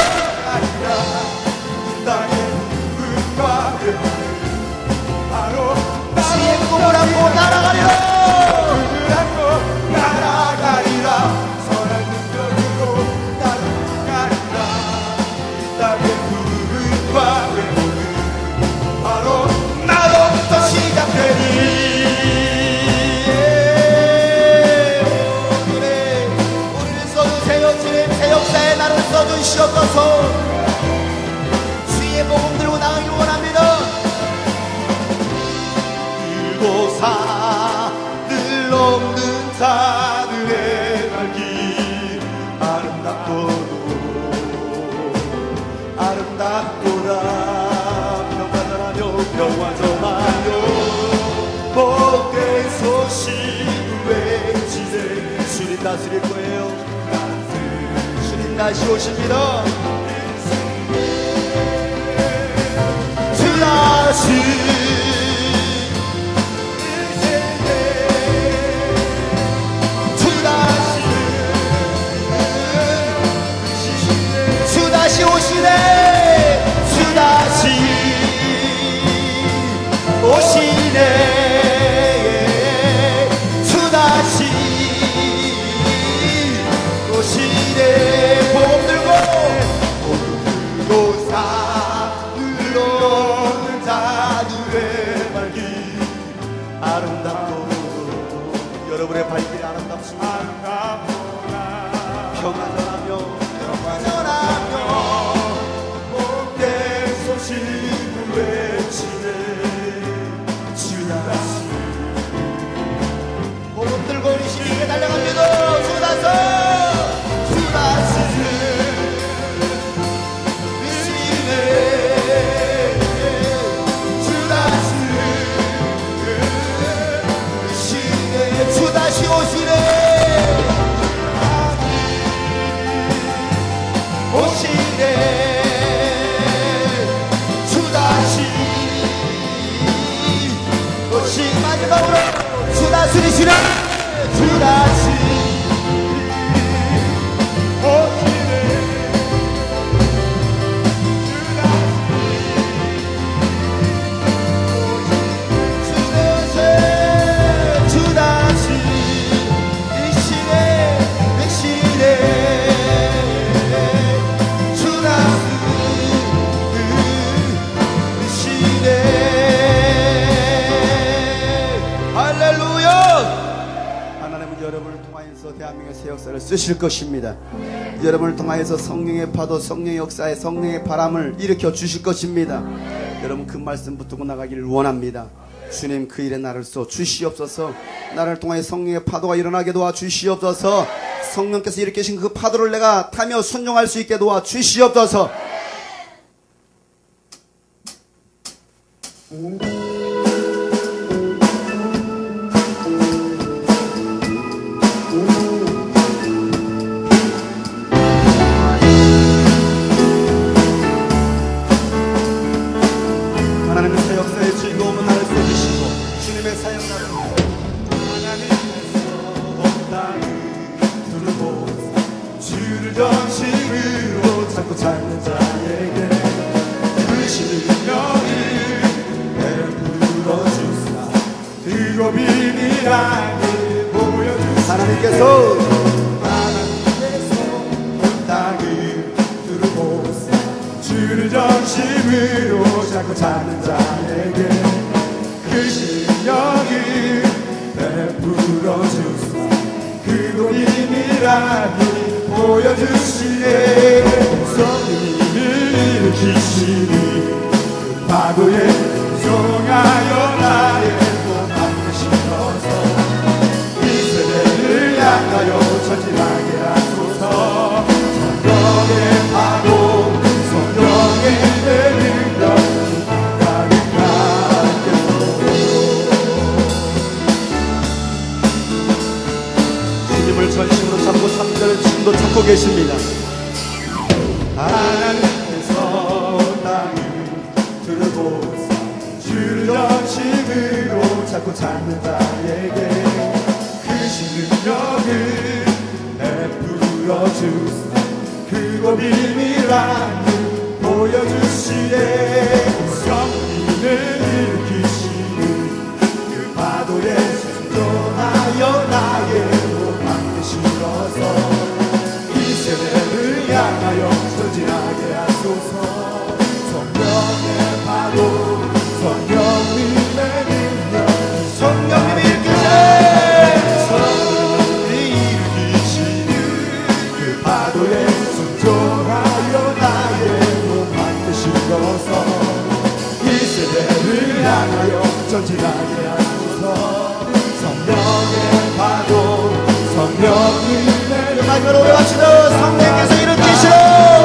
이 땅에 누군가 되는 바로 주의 꿈을 안고 날아가리라. 꿈을 안고 날아가리라. 선한 능력으로 날아가리라. 이 땅에 누군가 되는 바로 나로부터 시작되니. 그래 우리를 써주세요. 주님 새 역사에 나를 써주시옵소서. 주의 복음 들고 나가길 원합니다. 들고 산을 없는 자들의 발길 아름답도록 아름답도다. 평화전하며 평화전하며 복된 소식을 외치세. 주님 다스릴 거예요. 주님 다시 오십니다. 주 다시 주 다시 오시네. 주 다시 오시네. 주 다시 오시네. 복음 들고 복음 들고 산을 오는 자들의 발길 아름답도록. 여러분의 발길이 아름답습니다. 평안하며 평안하며 복된 소식을 외치네. 주 다시 복음 들고 우리 시리에 달려갑니다. 주 다시 주 다시 오시네. 주 다시 오시네. 주 다시 오시네. 오시네. 주 다시 오시. 마지막으로 주 다스리시네. 주 다시 오시네. 주 다시 주 다시 이시네. 이시네. 여러분을 통하여서 대한민국의 새 역사를 쓰실 것입니다. 여러분을 통하여서 성령의 파도, 성령의 역사에 성령의 바람을 일으켜 주실 것입니다. 여러분 그 말씀 붙들고 나가기를 원합니다. 주님 그 일에 나를 써 주시옵소서. 나를 통하여 성령의 파도가 일어나게 도와 주시옵소서. 성령께서 일으키신 그 파도를 내가 타며 순종할 수 있게 도와 주시옵소서. 하나님의 새 역사의 즐거움은 나를 쏟으시고 주님의 사역 나를 하나님께서 없다는 두르고 주를 정식으로 찾고 찾는 자에게 그 시를 비밀하게 보여주시네. 하나님께서 하나님께서 땅을 두르고서 주를 전심으로 자꾸 찾는 자에게 크신 능력을 베풀어 주사 그도 비밀하게 보여주시네. 성령님을 일으키시니 그 파도에 종하여 나의 몸 만드시면서 이 세대를 향하여 전진하게 하소서. 성령의 파도 성령의 능력 가득하게 주님을 전심으로 잡고 삼 절을 지금도 찾고 계십니다. 하나님께서 땅을 두르고서 주를 전심으로 자꾸 찾는 자에게 크신 능력을 베풀어 주사 그곳 비밀함을 보여주시네. 성령을 일으키시는 그 파도에 생존하여 나의 몸 만드시어서 이 세대를 향하여 전진하게 하소서. 성령의 파도 성령님의 능력 성령님이 일으키시네. 성령님이 일으키시는 그 파도에 순종하여 나의 몸 만드시어서 이 세대를 향하여 전진하게 하소서. 성령의 파도 성령님의 마지막으로 외칩시다. 성령께서 일으키시오.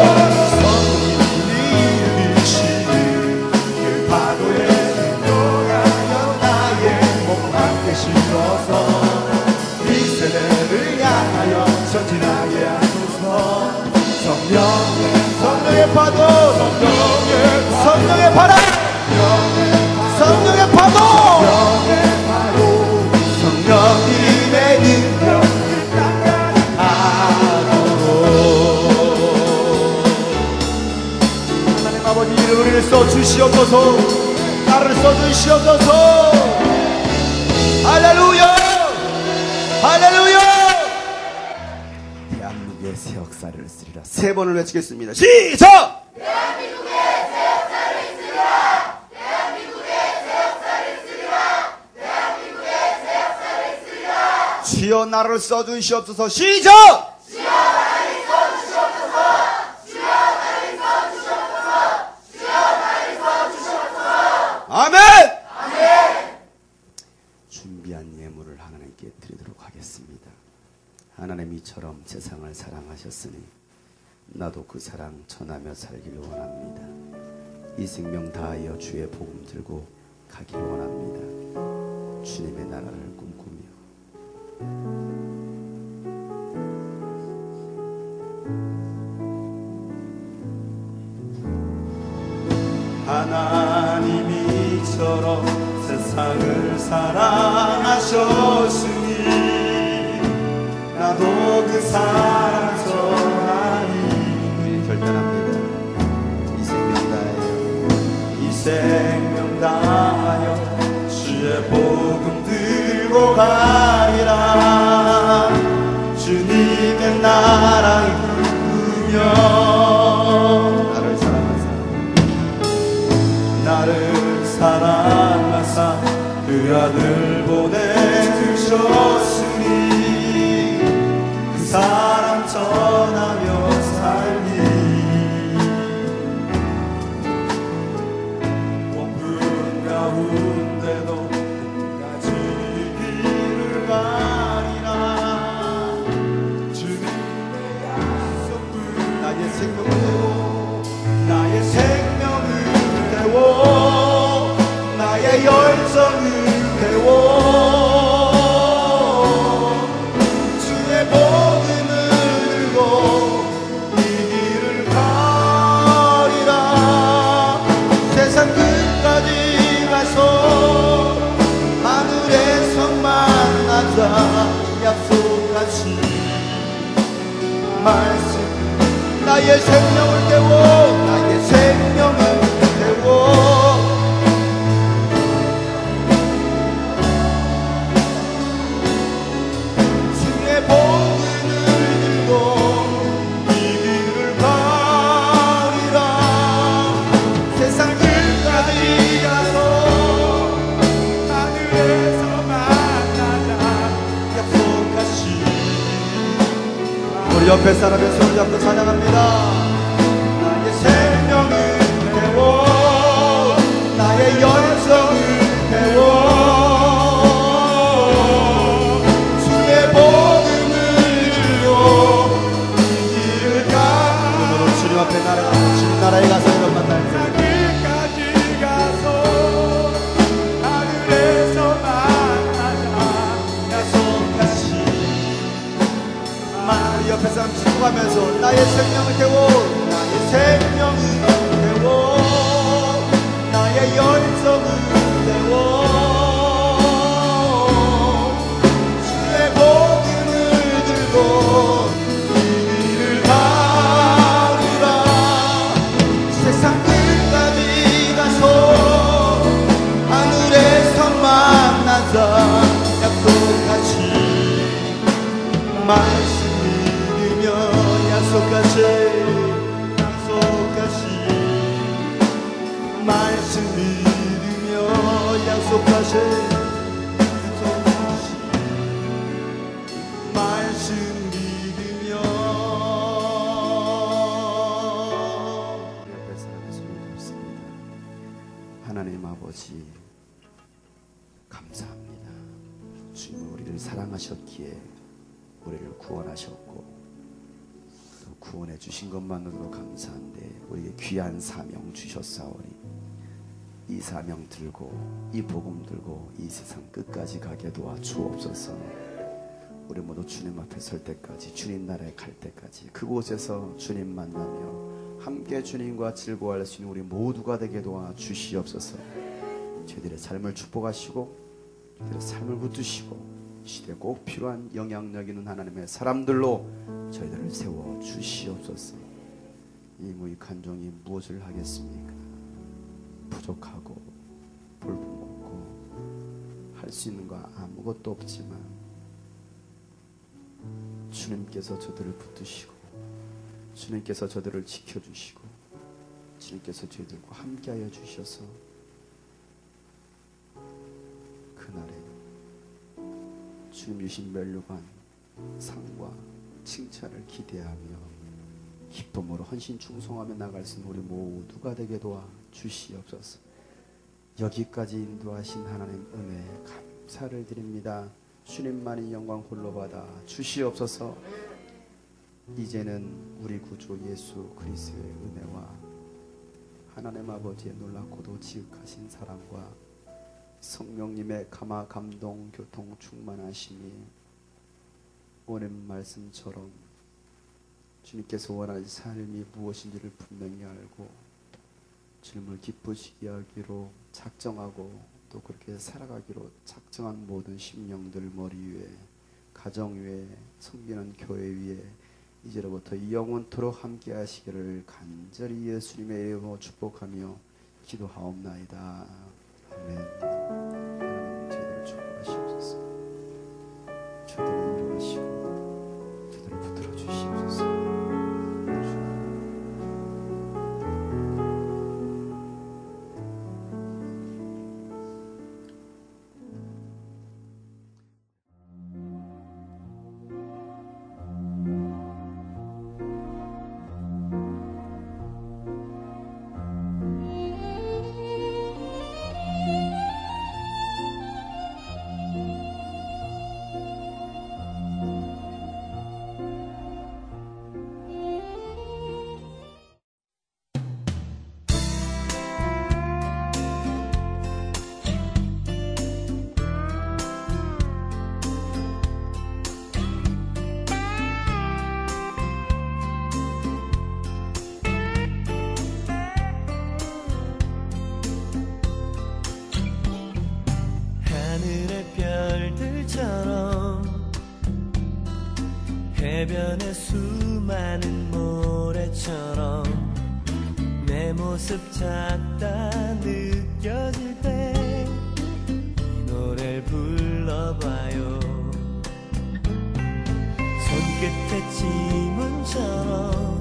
성령님이 일으키시는 그 파도에 순종하여 나의 몸 만드시어서 이 세대를 향하여 전진하게 하소서. 성령의 성령의 파도 성령의 성령의 바람 성령의 파도 성령의 파도 성령님의 능력 하나님 아버지 이름을 써주시옵소서. 나를 써주시옵소서. 할렐루야 할렐루야. 대한민국의 새 역사를 쓰리라. 세 번을 외치겠습니다. 시작! 대한민국의 새 역사를 쓰리라. 대한민국의 새 역사를 쓰리라. 대한민국의 새 역사를 쓰리라. 주여 나를 써주시옵소서. 시작! 주여 나를 써주시옵소서. 주여 나를 써주시옵소서. 주여 나를 써주시옵소서. 아멘! 아멘. 준비한 예물을 하나님께 드리도록 하겠습니다. 하나님 이처럼 세상을 사랑하셨으니 나도 그 사랑 전하며 살기를 원합니다. 이 생명 다하여 주의 복음 들고 가기를 원합니다. 주님의 나라를 꿈꾸며 하나님이 이처럼 세상을 사랑하셨으니 나도 그 사랑 전하니 결단합니다. 이 생명 다하여 이 생명 다하여 주의 복음 들고 가리라. 주님의 나라를 부르며 나를 사랑하사 나를 사랑하사 그 아들 보내주셨으니 그 사랑 전하며 살리. 높은 가운데도 끝까지 길을 가리라. 주님의 약속을 나의 생명을 내고 나의 생명을 태워 나의 열정을 태워 주의 복음을 들고 이 길을 가리라. 세상 끝까지 가서 하늘에서 만나자 약속하신 말씀. 나의 생명을 태워 나의 생명을 태워 옆에 사람의 손을 잡고 찬양합니다. 나의 생명을 태워 나의 열정을 태워 주의 복음을 들고 이 길을 가. 오늘은 주님 앞에 나라 주님 나라에 가서 이런 만날 때 하늘까지 가서 하늘에서 만나자 약속하시. 마 옆에 사람 축복하면서 나의 생명을 태워 나의 생명을 태워 나의 열정을 태워 주의 복음을 들고 이 길을 가리라. 세상 끝까지 가서 하늘에서 만나자 약속하시. 말씀 믿으며 약속하시 약속하시. 말씀 믿으며 약속하시 약속하시. 말씀 믿으며. 옆에 사람의 손을 잡습니다. 하나님 아버지 감사합니다. 주님은 우리를 사랑하셨기에 우리를 구원하셨고 또 구원해 주신 것만으로도 감사한데 우리에게 귀한 사명 주셨사오니 이 사명 들고 이 복음 들고 이 세상 끝까지 가게 도와 주옵소서. 우리 모두 주님 앞에 설 때까지 주님 나라에 갈 때까지 그곳에서 주님 만나며 함께 주님과 즐거워할 수 있는 우리 모두가 되게 도와 주시옵소서. 저희들의 삶을 축복하시고 저희들의 삶을 붙드시고 시대에 꼭 필요한 영향력 있는 하나님의 사람들로 저희들을 세워 주시옵소서. 이 무익한 종이 무엇을 하겠습니까? 부족하고 볼품없고 할 수 있는 거 아무것도 없지만 주님께서 저들을 붙드시고 주님께서 저들을 지켜주시고 주님께서 저희들과 함께하여 주셔서 그날에 주님 주신 면류관 상과 칭찬을 기대하며 기쁨으로 헌신 충성하며 나갈 수 있는 우리 모두가 되게 도와 주시옵소서. 여기까지 인도하신 하나님 은혜 감사를 드립니다. 주님만이 영광 홀로 받아 주시옵소서. 이제는 우리 구주 예수 그리스도의 은혜와 하나님 아버지의 놀랍고도 지극하신 사랑과 성령님의 감화 감동 교통 충만하심이 오늘 말씀처럼 주님께서 원하는 삶이 무엇인지를 분명히 알고 주님을 기쁘시게 하기로 작정하고 또 그렇게 살아가기로 작정한 모든 심령들 머리 위에 가정 위에 섬기는 교회 위에 이제로부터 영원토록 함께 하시기를 간절히 예수님의 이름으로 축복하며 기도하옵나이다. 아멘. 하나님 저희들을 축복하시옵소서. 저희들을 인도하시고 저희들을 붙들어 주시옵소서. 해변의 수많은 모래처럼 내 모습 작다 느껴질 때 이 노래를 불러봐요. 손끝에 지문처럼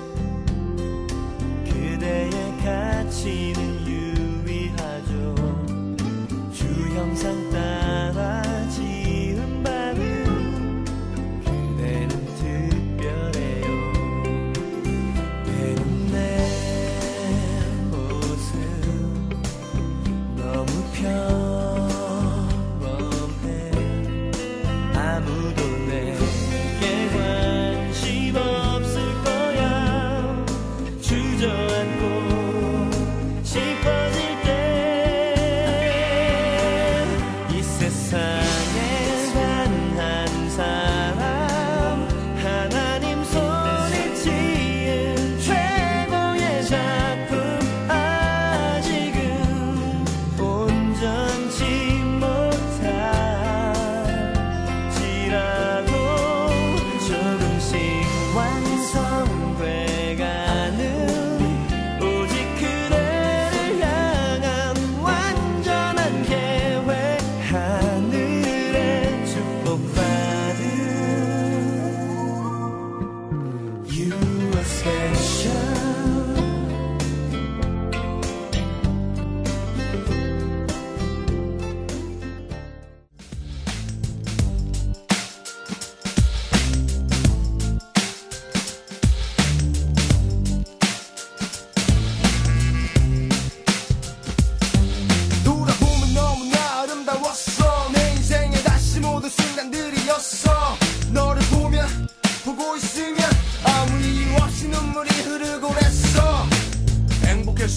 그대의 가치는 유의하죠. 주 형상 따라 지은 밤은 그대는 특별해요.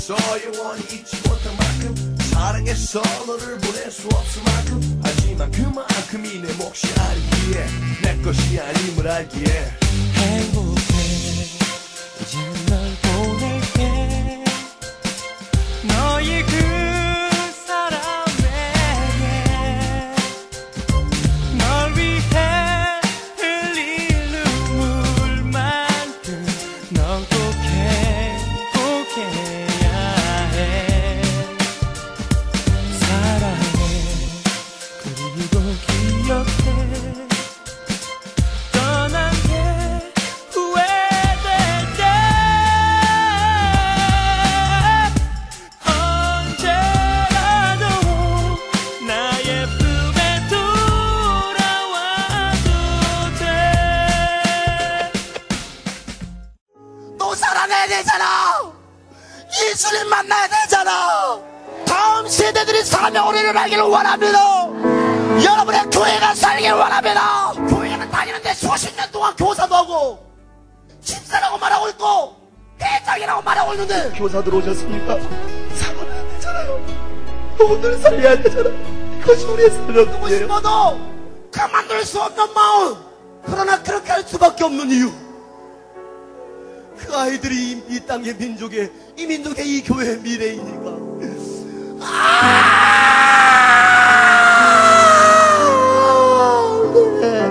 있어 영원히 잊지 못할 만큼 사랑했어 너를 보낼 수 없을 만큼 하지만 그만큼이 내 몫이 아니기에 내 것이 아님을 알기에 행복해 이제 널 보낼게 너의 그 사람에게 널 위해 흘릴 눈물만큼 넌 꼭 행복해야 해 사랑해 그리고 기억해 떠난 게 후회될 때 언제라도 나의 품에 돌아와도 돼 또 살아내야 되잖아. 예수님 만나야 되잖아. 다음 세대들이 사명을 일어나기를 원합니다. 여러분의 교회가 살길 원합니다. 교회는 다니는데 수십 년 동안 교사도 하고 집사라고 말하고 있고 회장이라고 말하고 있는데 교사들 오셨습니까? 사고는 안 되잖아요. 오늘 살려야 되잖아. 그것이 우리의 삶이에요. 듣고 싶어도 그만둘 수 없는 마음. 그러나 그렇게 할 수밖에 없는 이유. 그 아이들이 이, 이 땅의 민족의 이 민족의 이 교회의 미래이니까. 아! 네.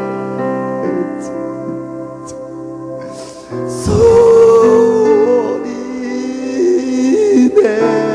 소리네.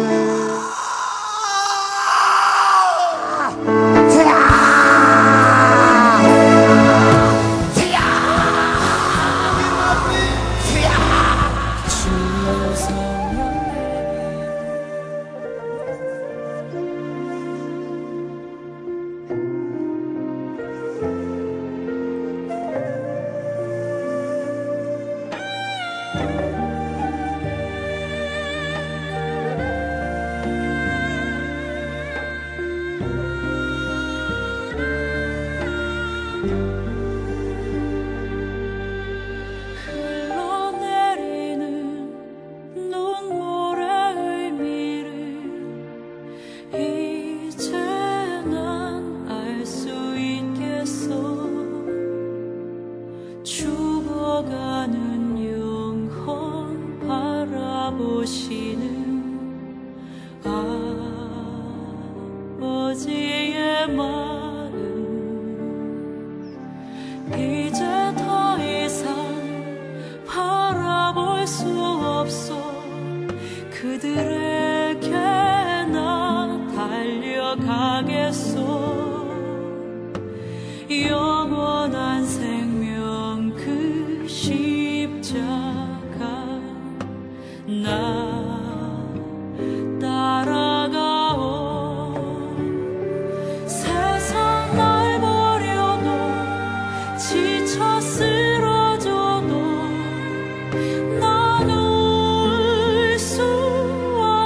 영원한 생명 그 십자가 나 따라가오 세상 날 버려도 지쳐 쓰러져도 난 울 수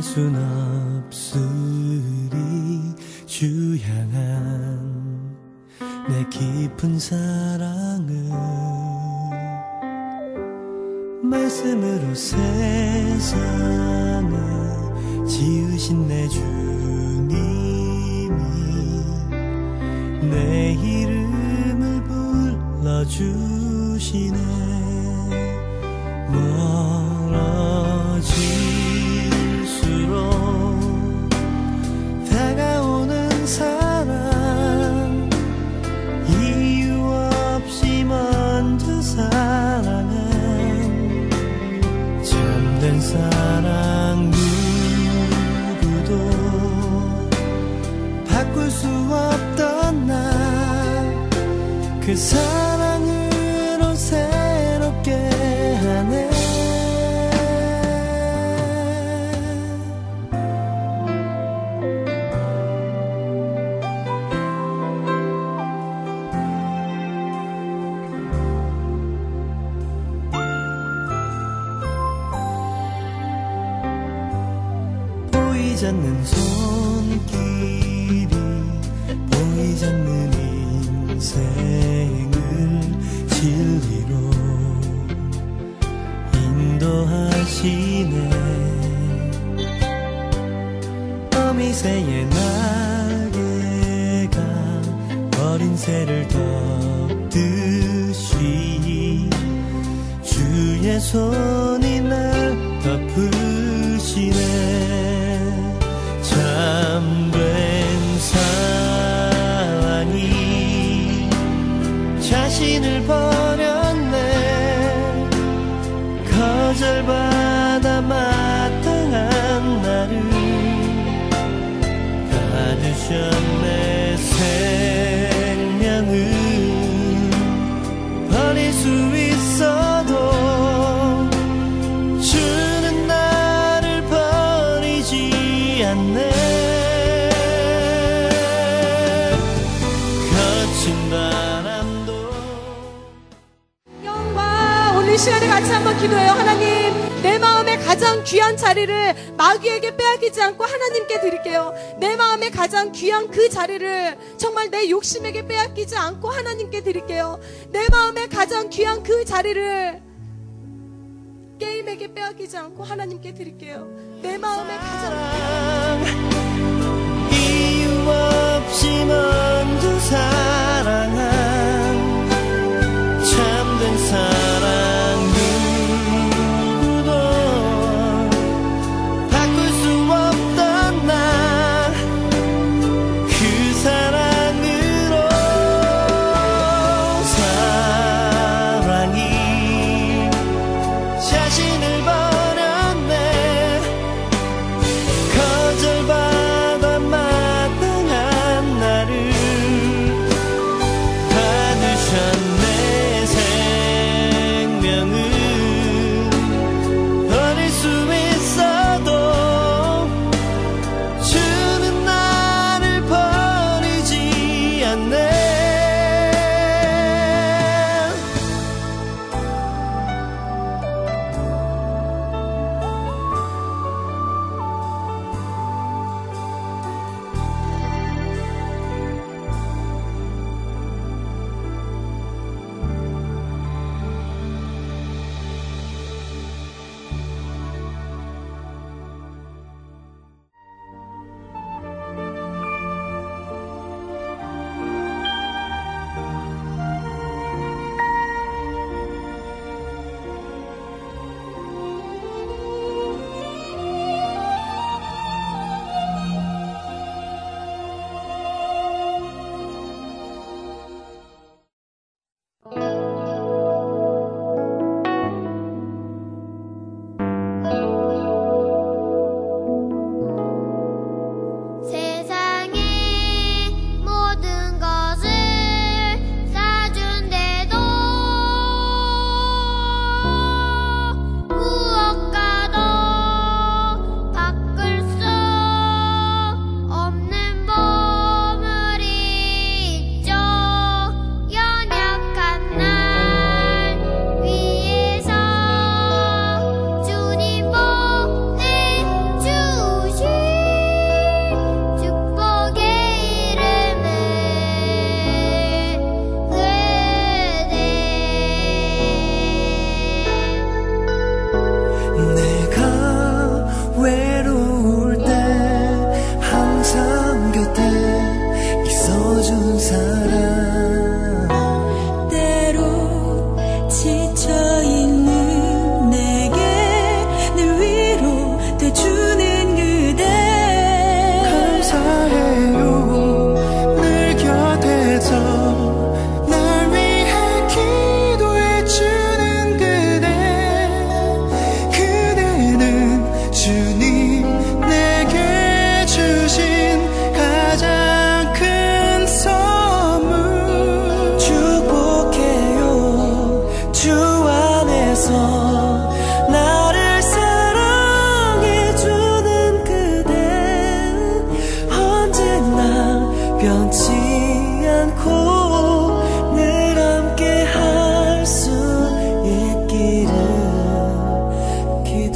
순 없으리 주 향한 내 깊은 사랑을 말씀으로 세상을 지으신 내 주님이 내 이름을 불러주시네. 멀어질수록 다가오는 사랑 이유 없이 먼저 사랑한 참된 사랑 누구도 바꿀 수 없던 나 그 사랑으로 새롭게 하네. 보이지 않는 손길이 보이지 않는 인생을 진리로 인도하시네. 어미새의 날개가 어린 새를 덮듯이 주의 손이 날 덮으시네. 참된 사랑이 자신을 버렸네. 거절받아 마땅한 나를 가두셨네. 생명을 버릴 수 있어도 주는 나를 버리지 않네. 거친 바람도. 영광. 오늘 이 시간에 같이 한번 기도해요. 하나님, 내 마음의 가장 귀한 자리를 마귀에게 빼앗기지 않고 하나님께 드릴게요. 내 마음의 가장 귀한 그 자리를 정말 내 욕심에게 빼앗기지 않고 하나님께 드릴게요. 내 마음의 가장 귀한 그 자리를 게임에게 빼앗기지 않고 하나님께 드릴게요. 내 마음의 가장 이유 없이 먼저 사랑한 참된 사랑 누구도 바꿀 수 없던 나 그 사랑으로 사랑이 자신을 버렸네. 거절받아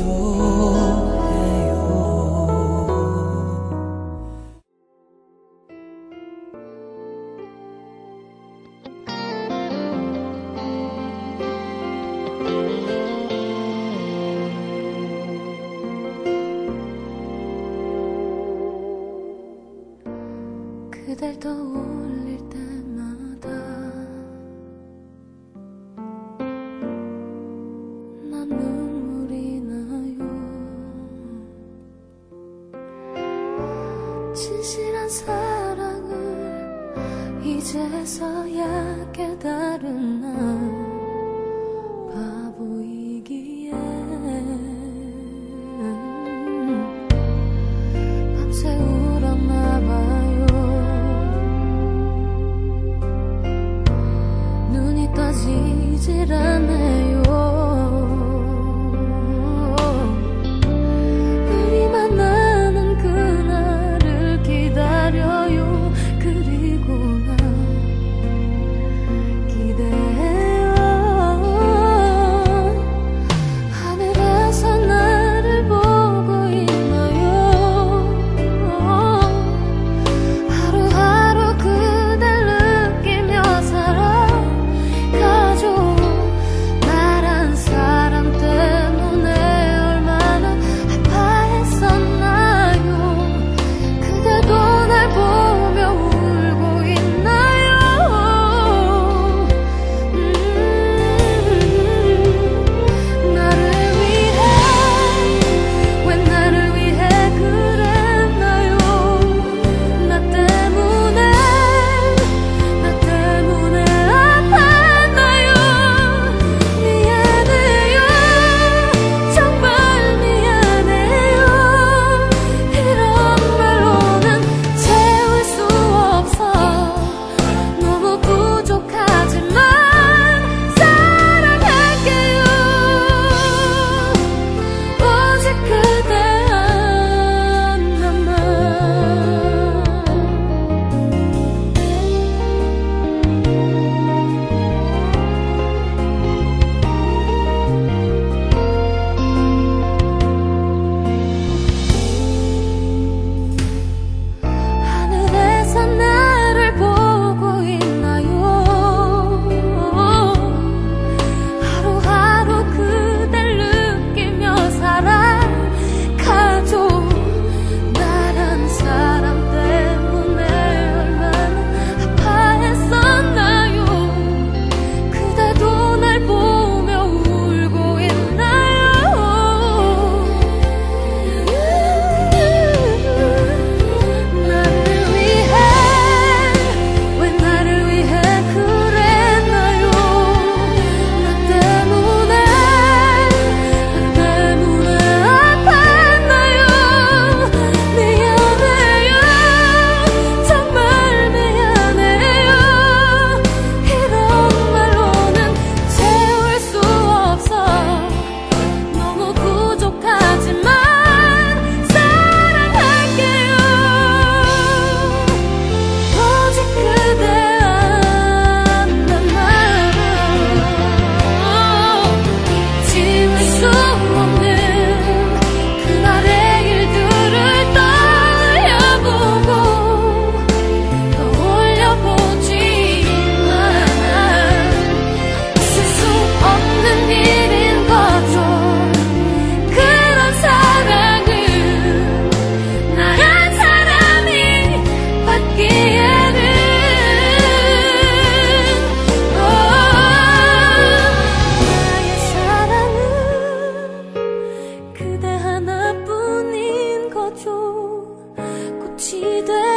기도해요. 그댈 떠올릴 때마다 난 눈물이 나요. 진실한 사랑을 이제서야 깨달은 나 바보이기에 밤새 울었나 봐요. 눈이 떠지질 않네요. 우리 만나는 그날을 기다려요. 그리고 난 기대해요. 하늘에서 나를 보고 있나요. 하루하루 그댈 느끼며 살아 가죠. 나란 사람 때문에 얼마나 아파했었나요. 그대도 날 보며 울고 있나요. 음, 나를 위해 왜 나를 위해 그랬나요. 나 때문에 나 때문에 아팠나요. 미안해요. 정말 미안해요. 이런 말로는 채울 수 없어. 너무 부족하지만 사랑할게요. 오직 그대 하나만. 하늘에서 나를 보고 있나요. 하루하루 그댈 느끼며 살아가죠. 나란 사람 때문에 얼마나 아파했었나요. 그대도 날 보며 울고 있나요. 나를 위해 왜 나를 위해 그랬나요. 나 때문에 나 때문에 아팠나요. 미안해요. 정말 미안해요. 이런 말로는 채울 수 없어. 너무 부족하지만 사랑할게요. 오직 그대 하나만. 지울 수 없는 그날의 일들을 떠올려보고 떠올려보지만 있을 수 없는 일인 거죠. 그런 사랑을 나란 사람이 받기에는 나의 사랑은 그대 하나뿐인 거죠. 꽃이 돼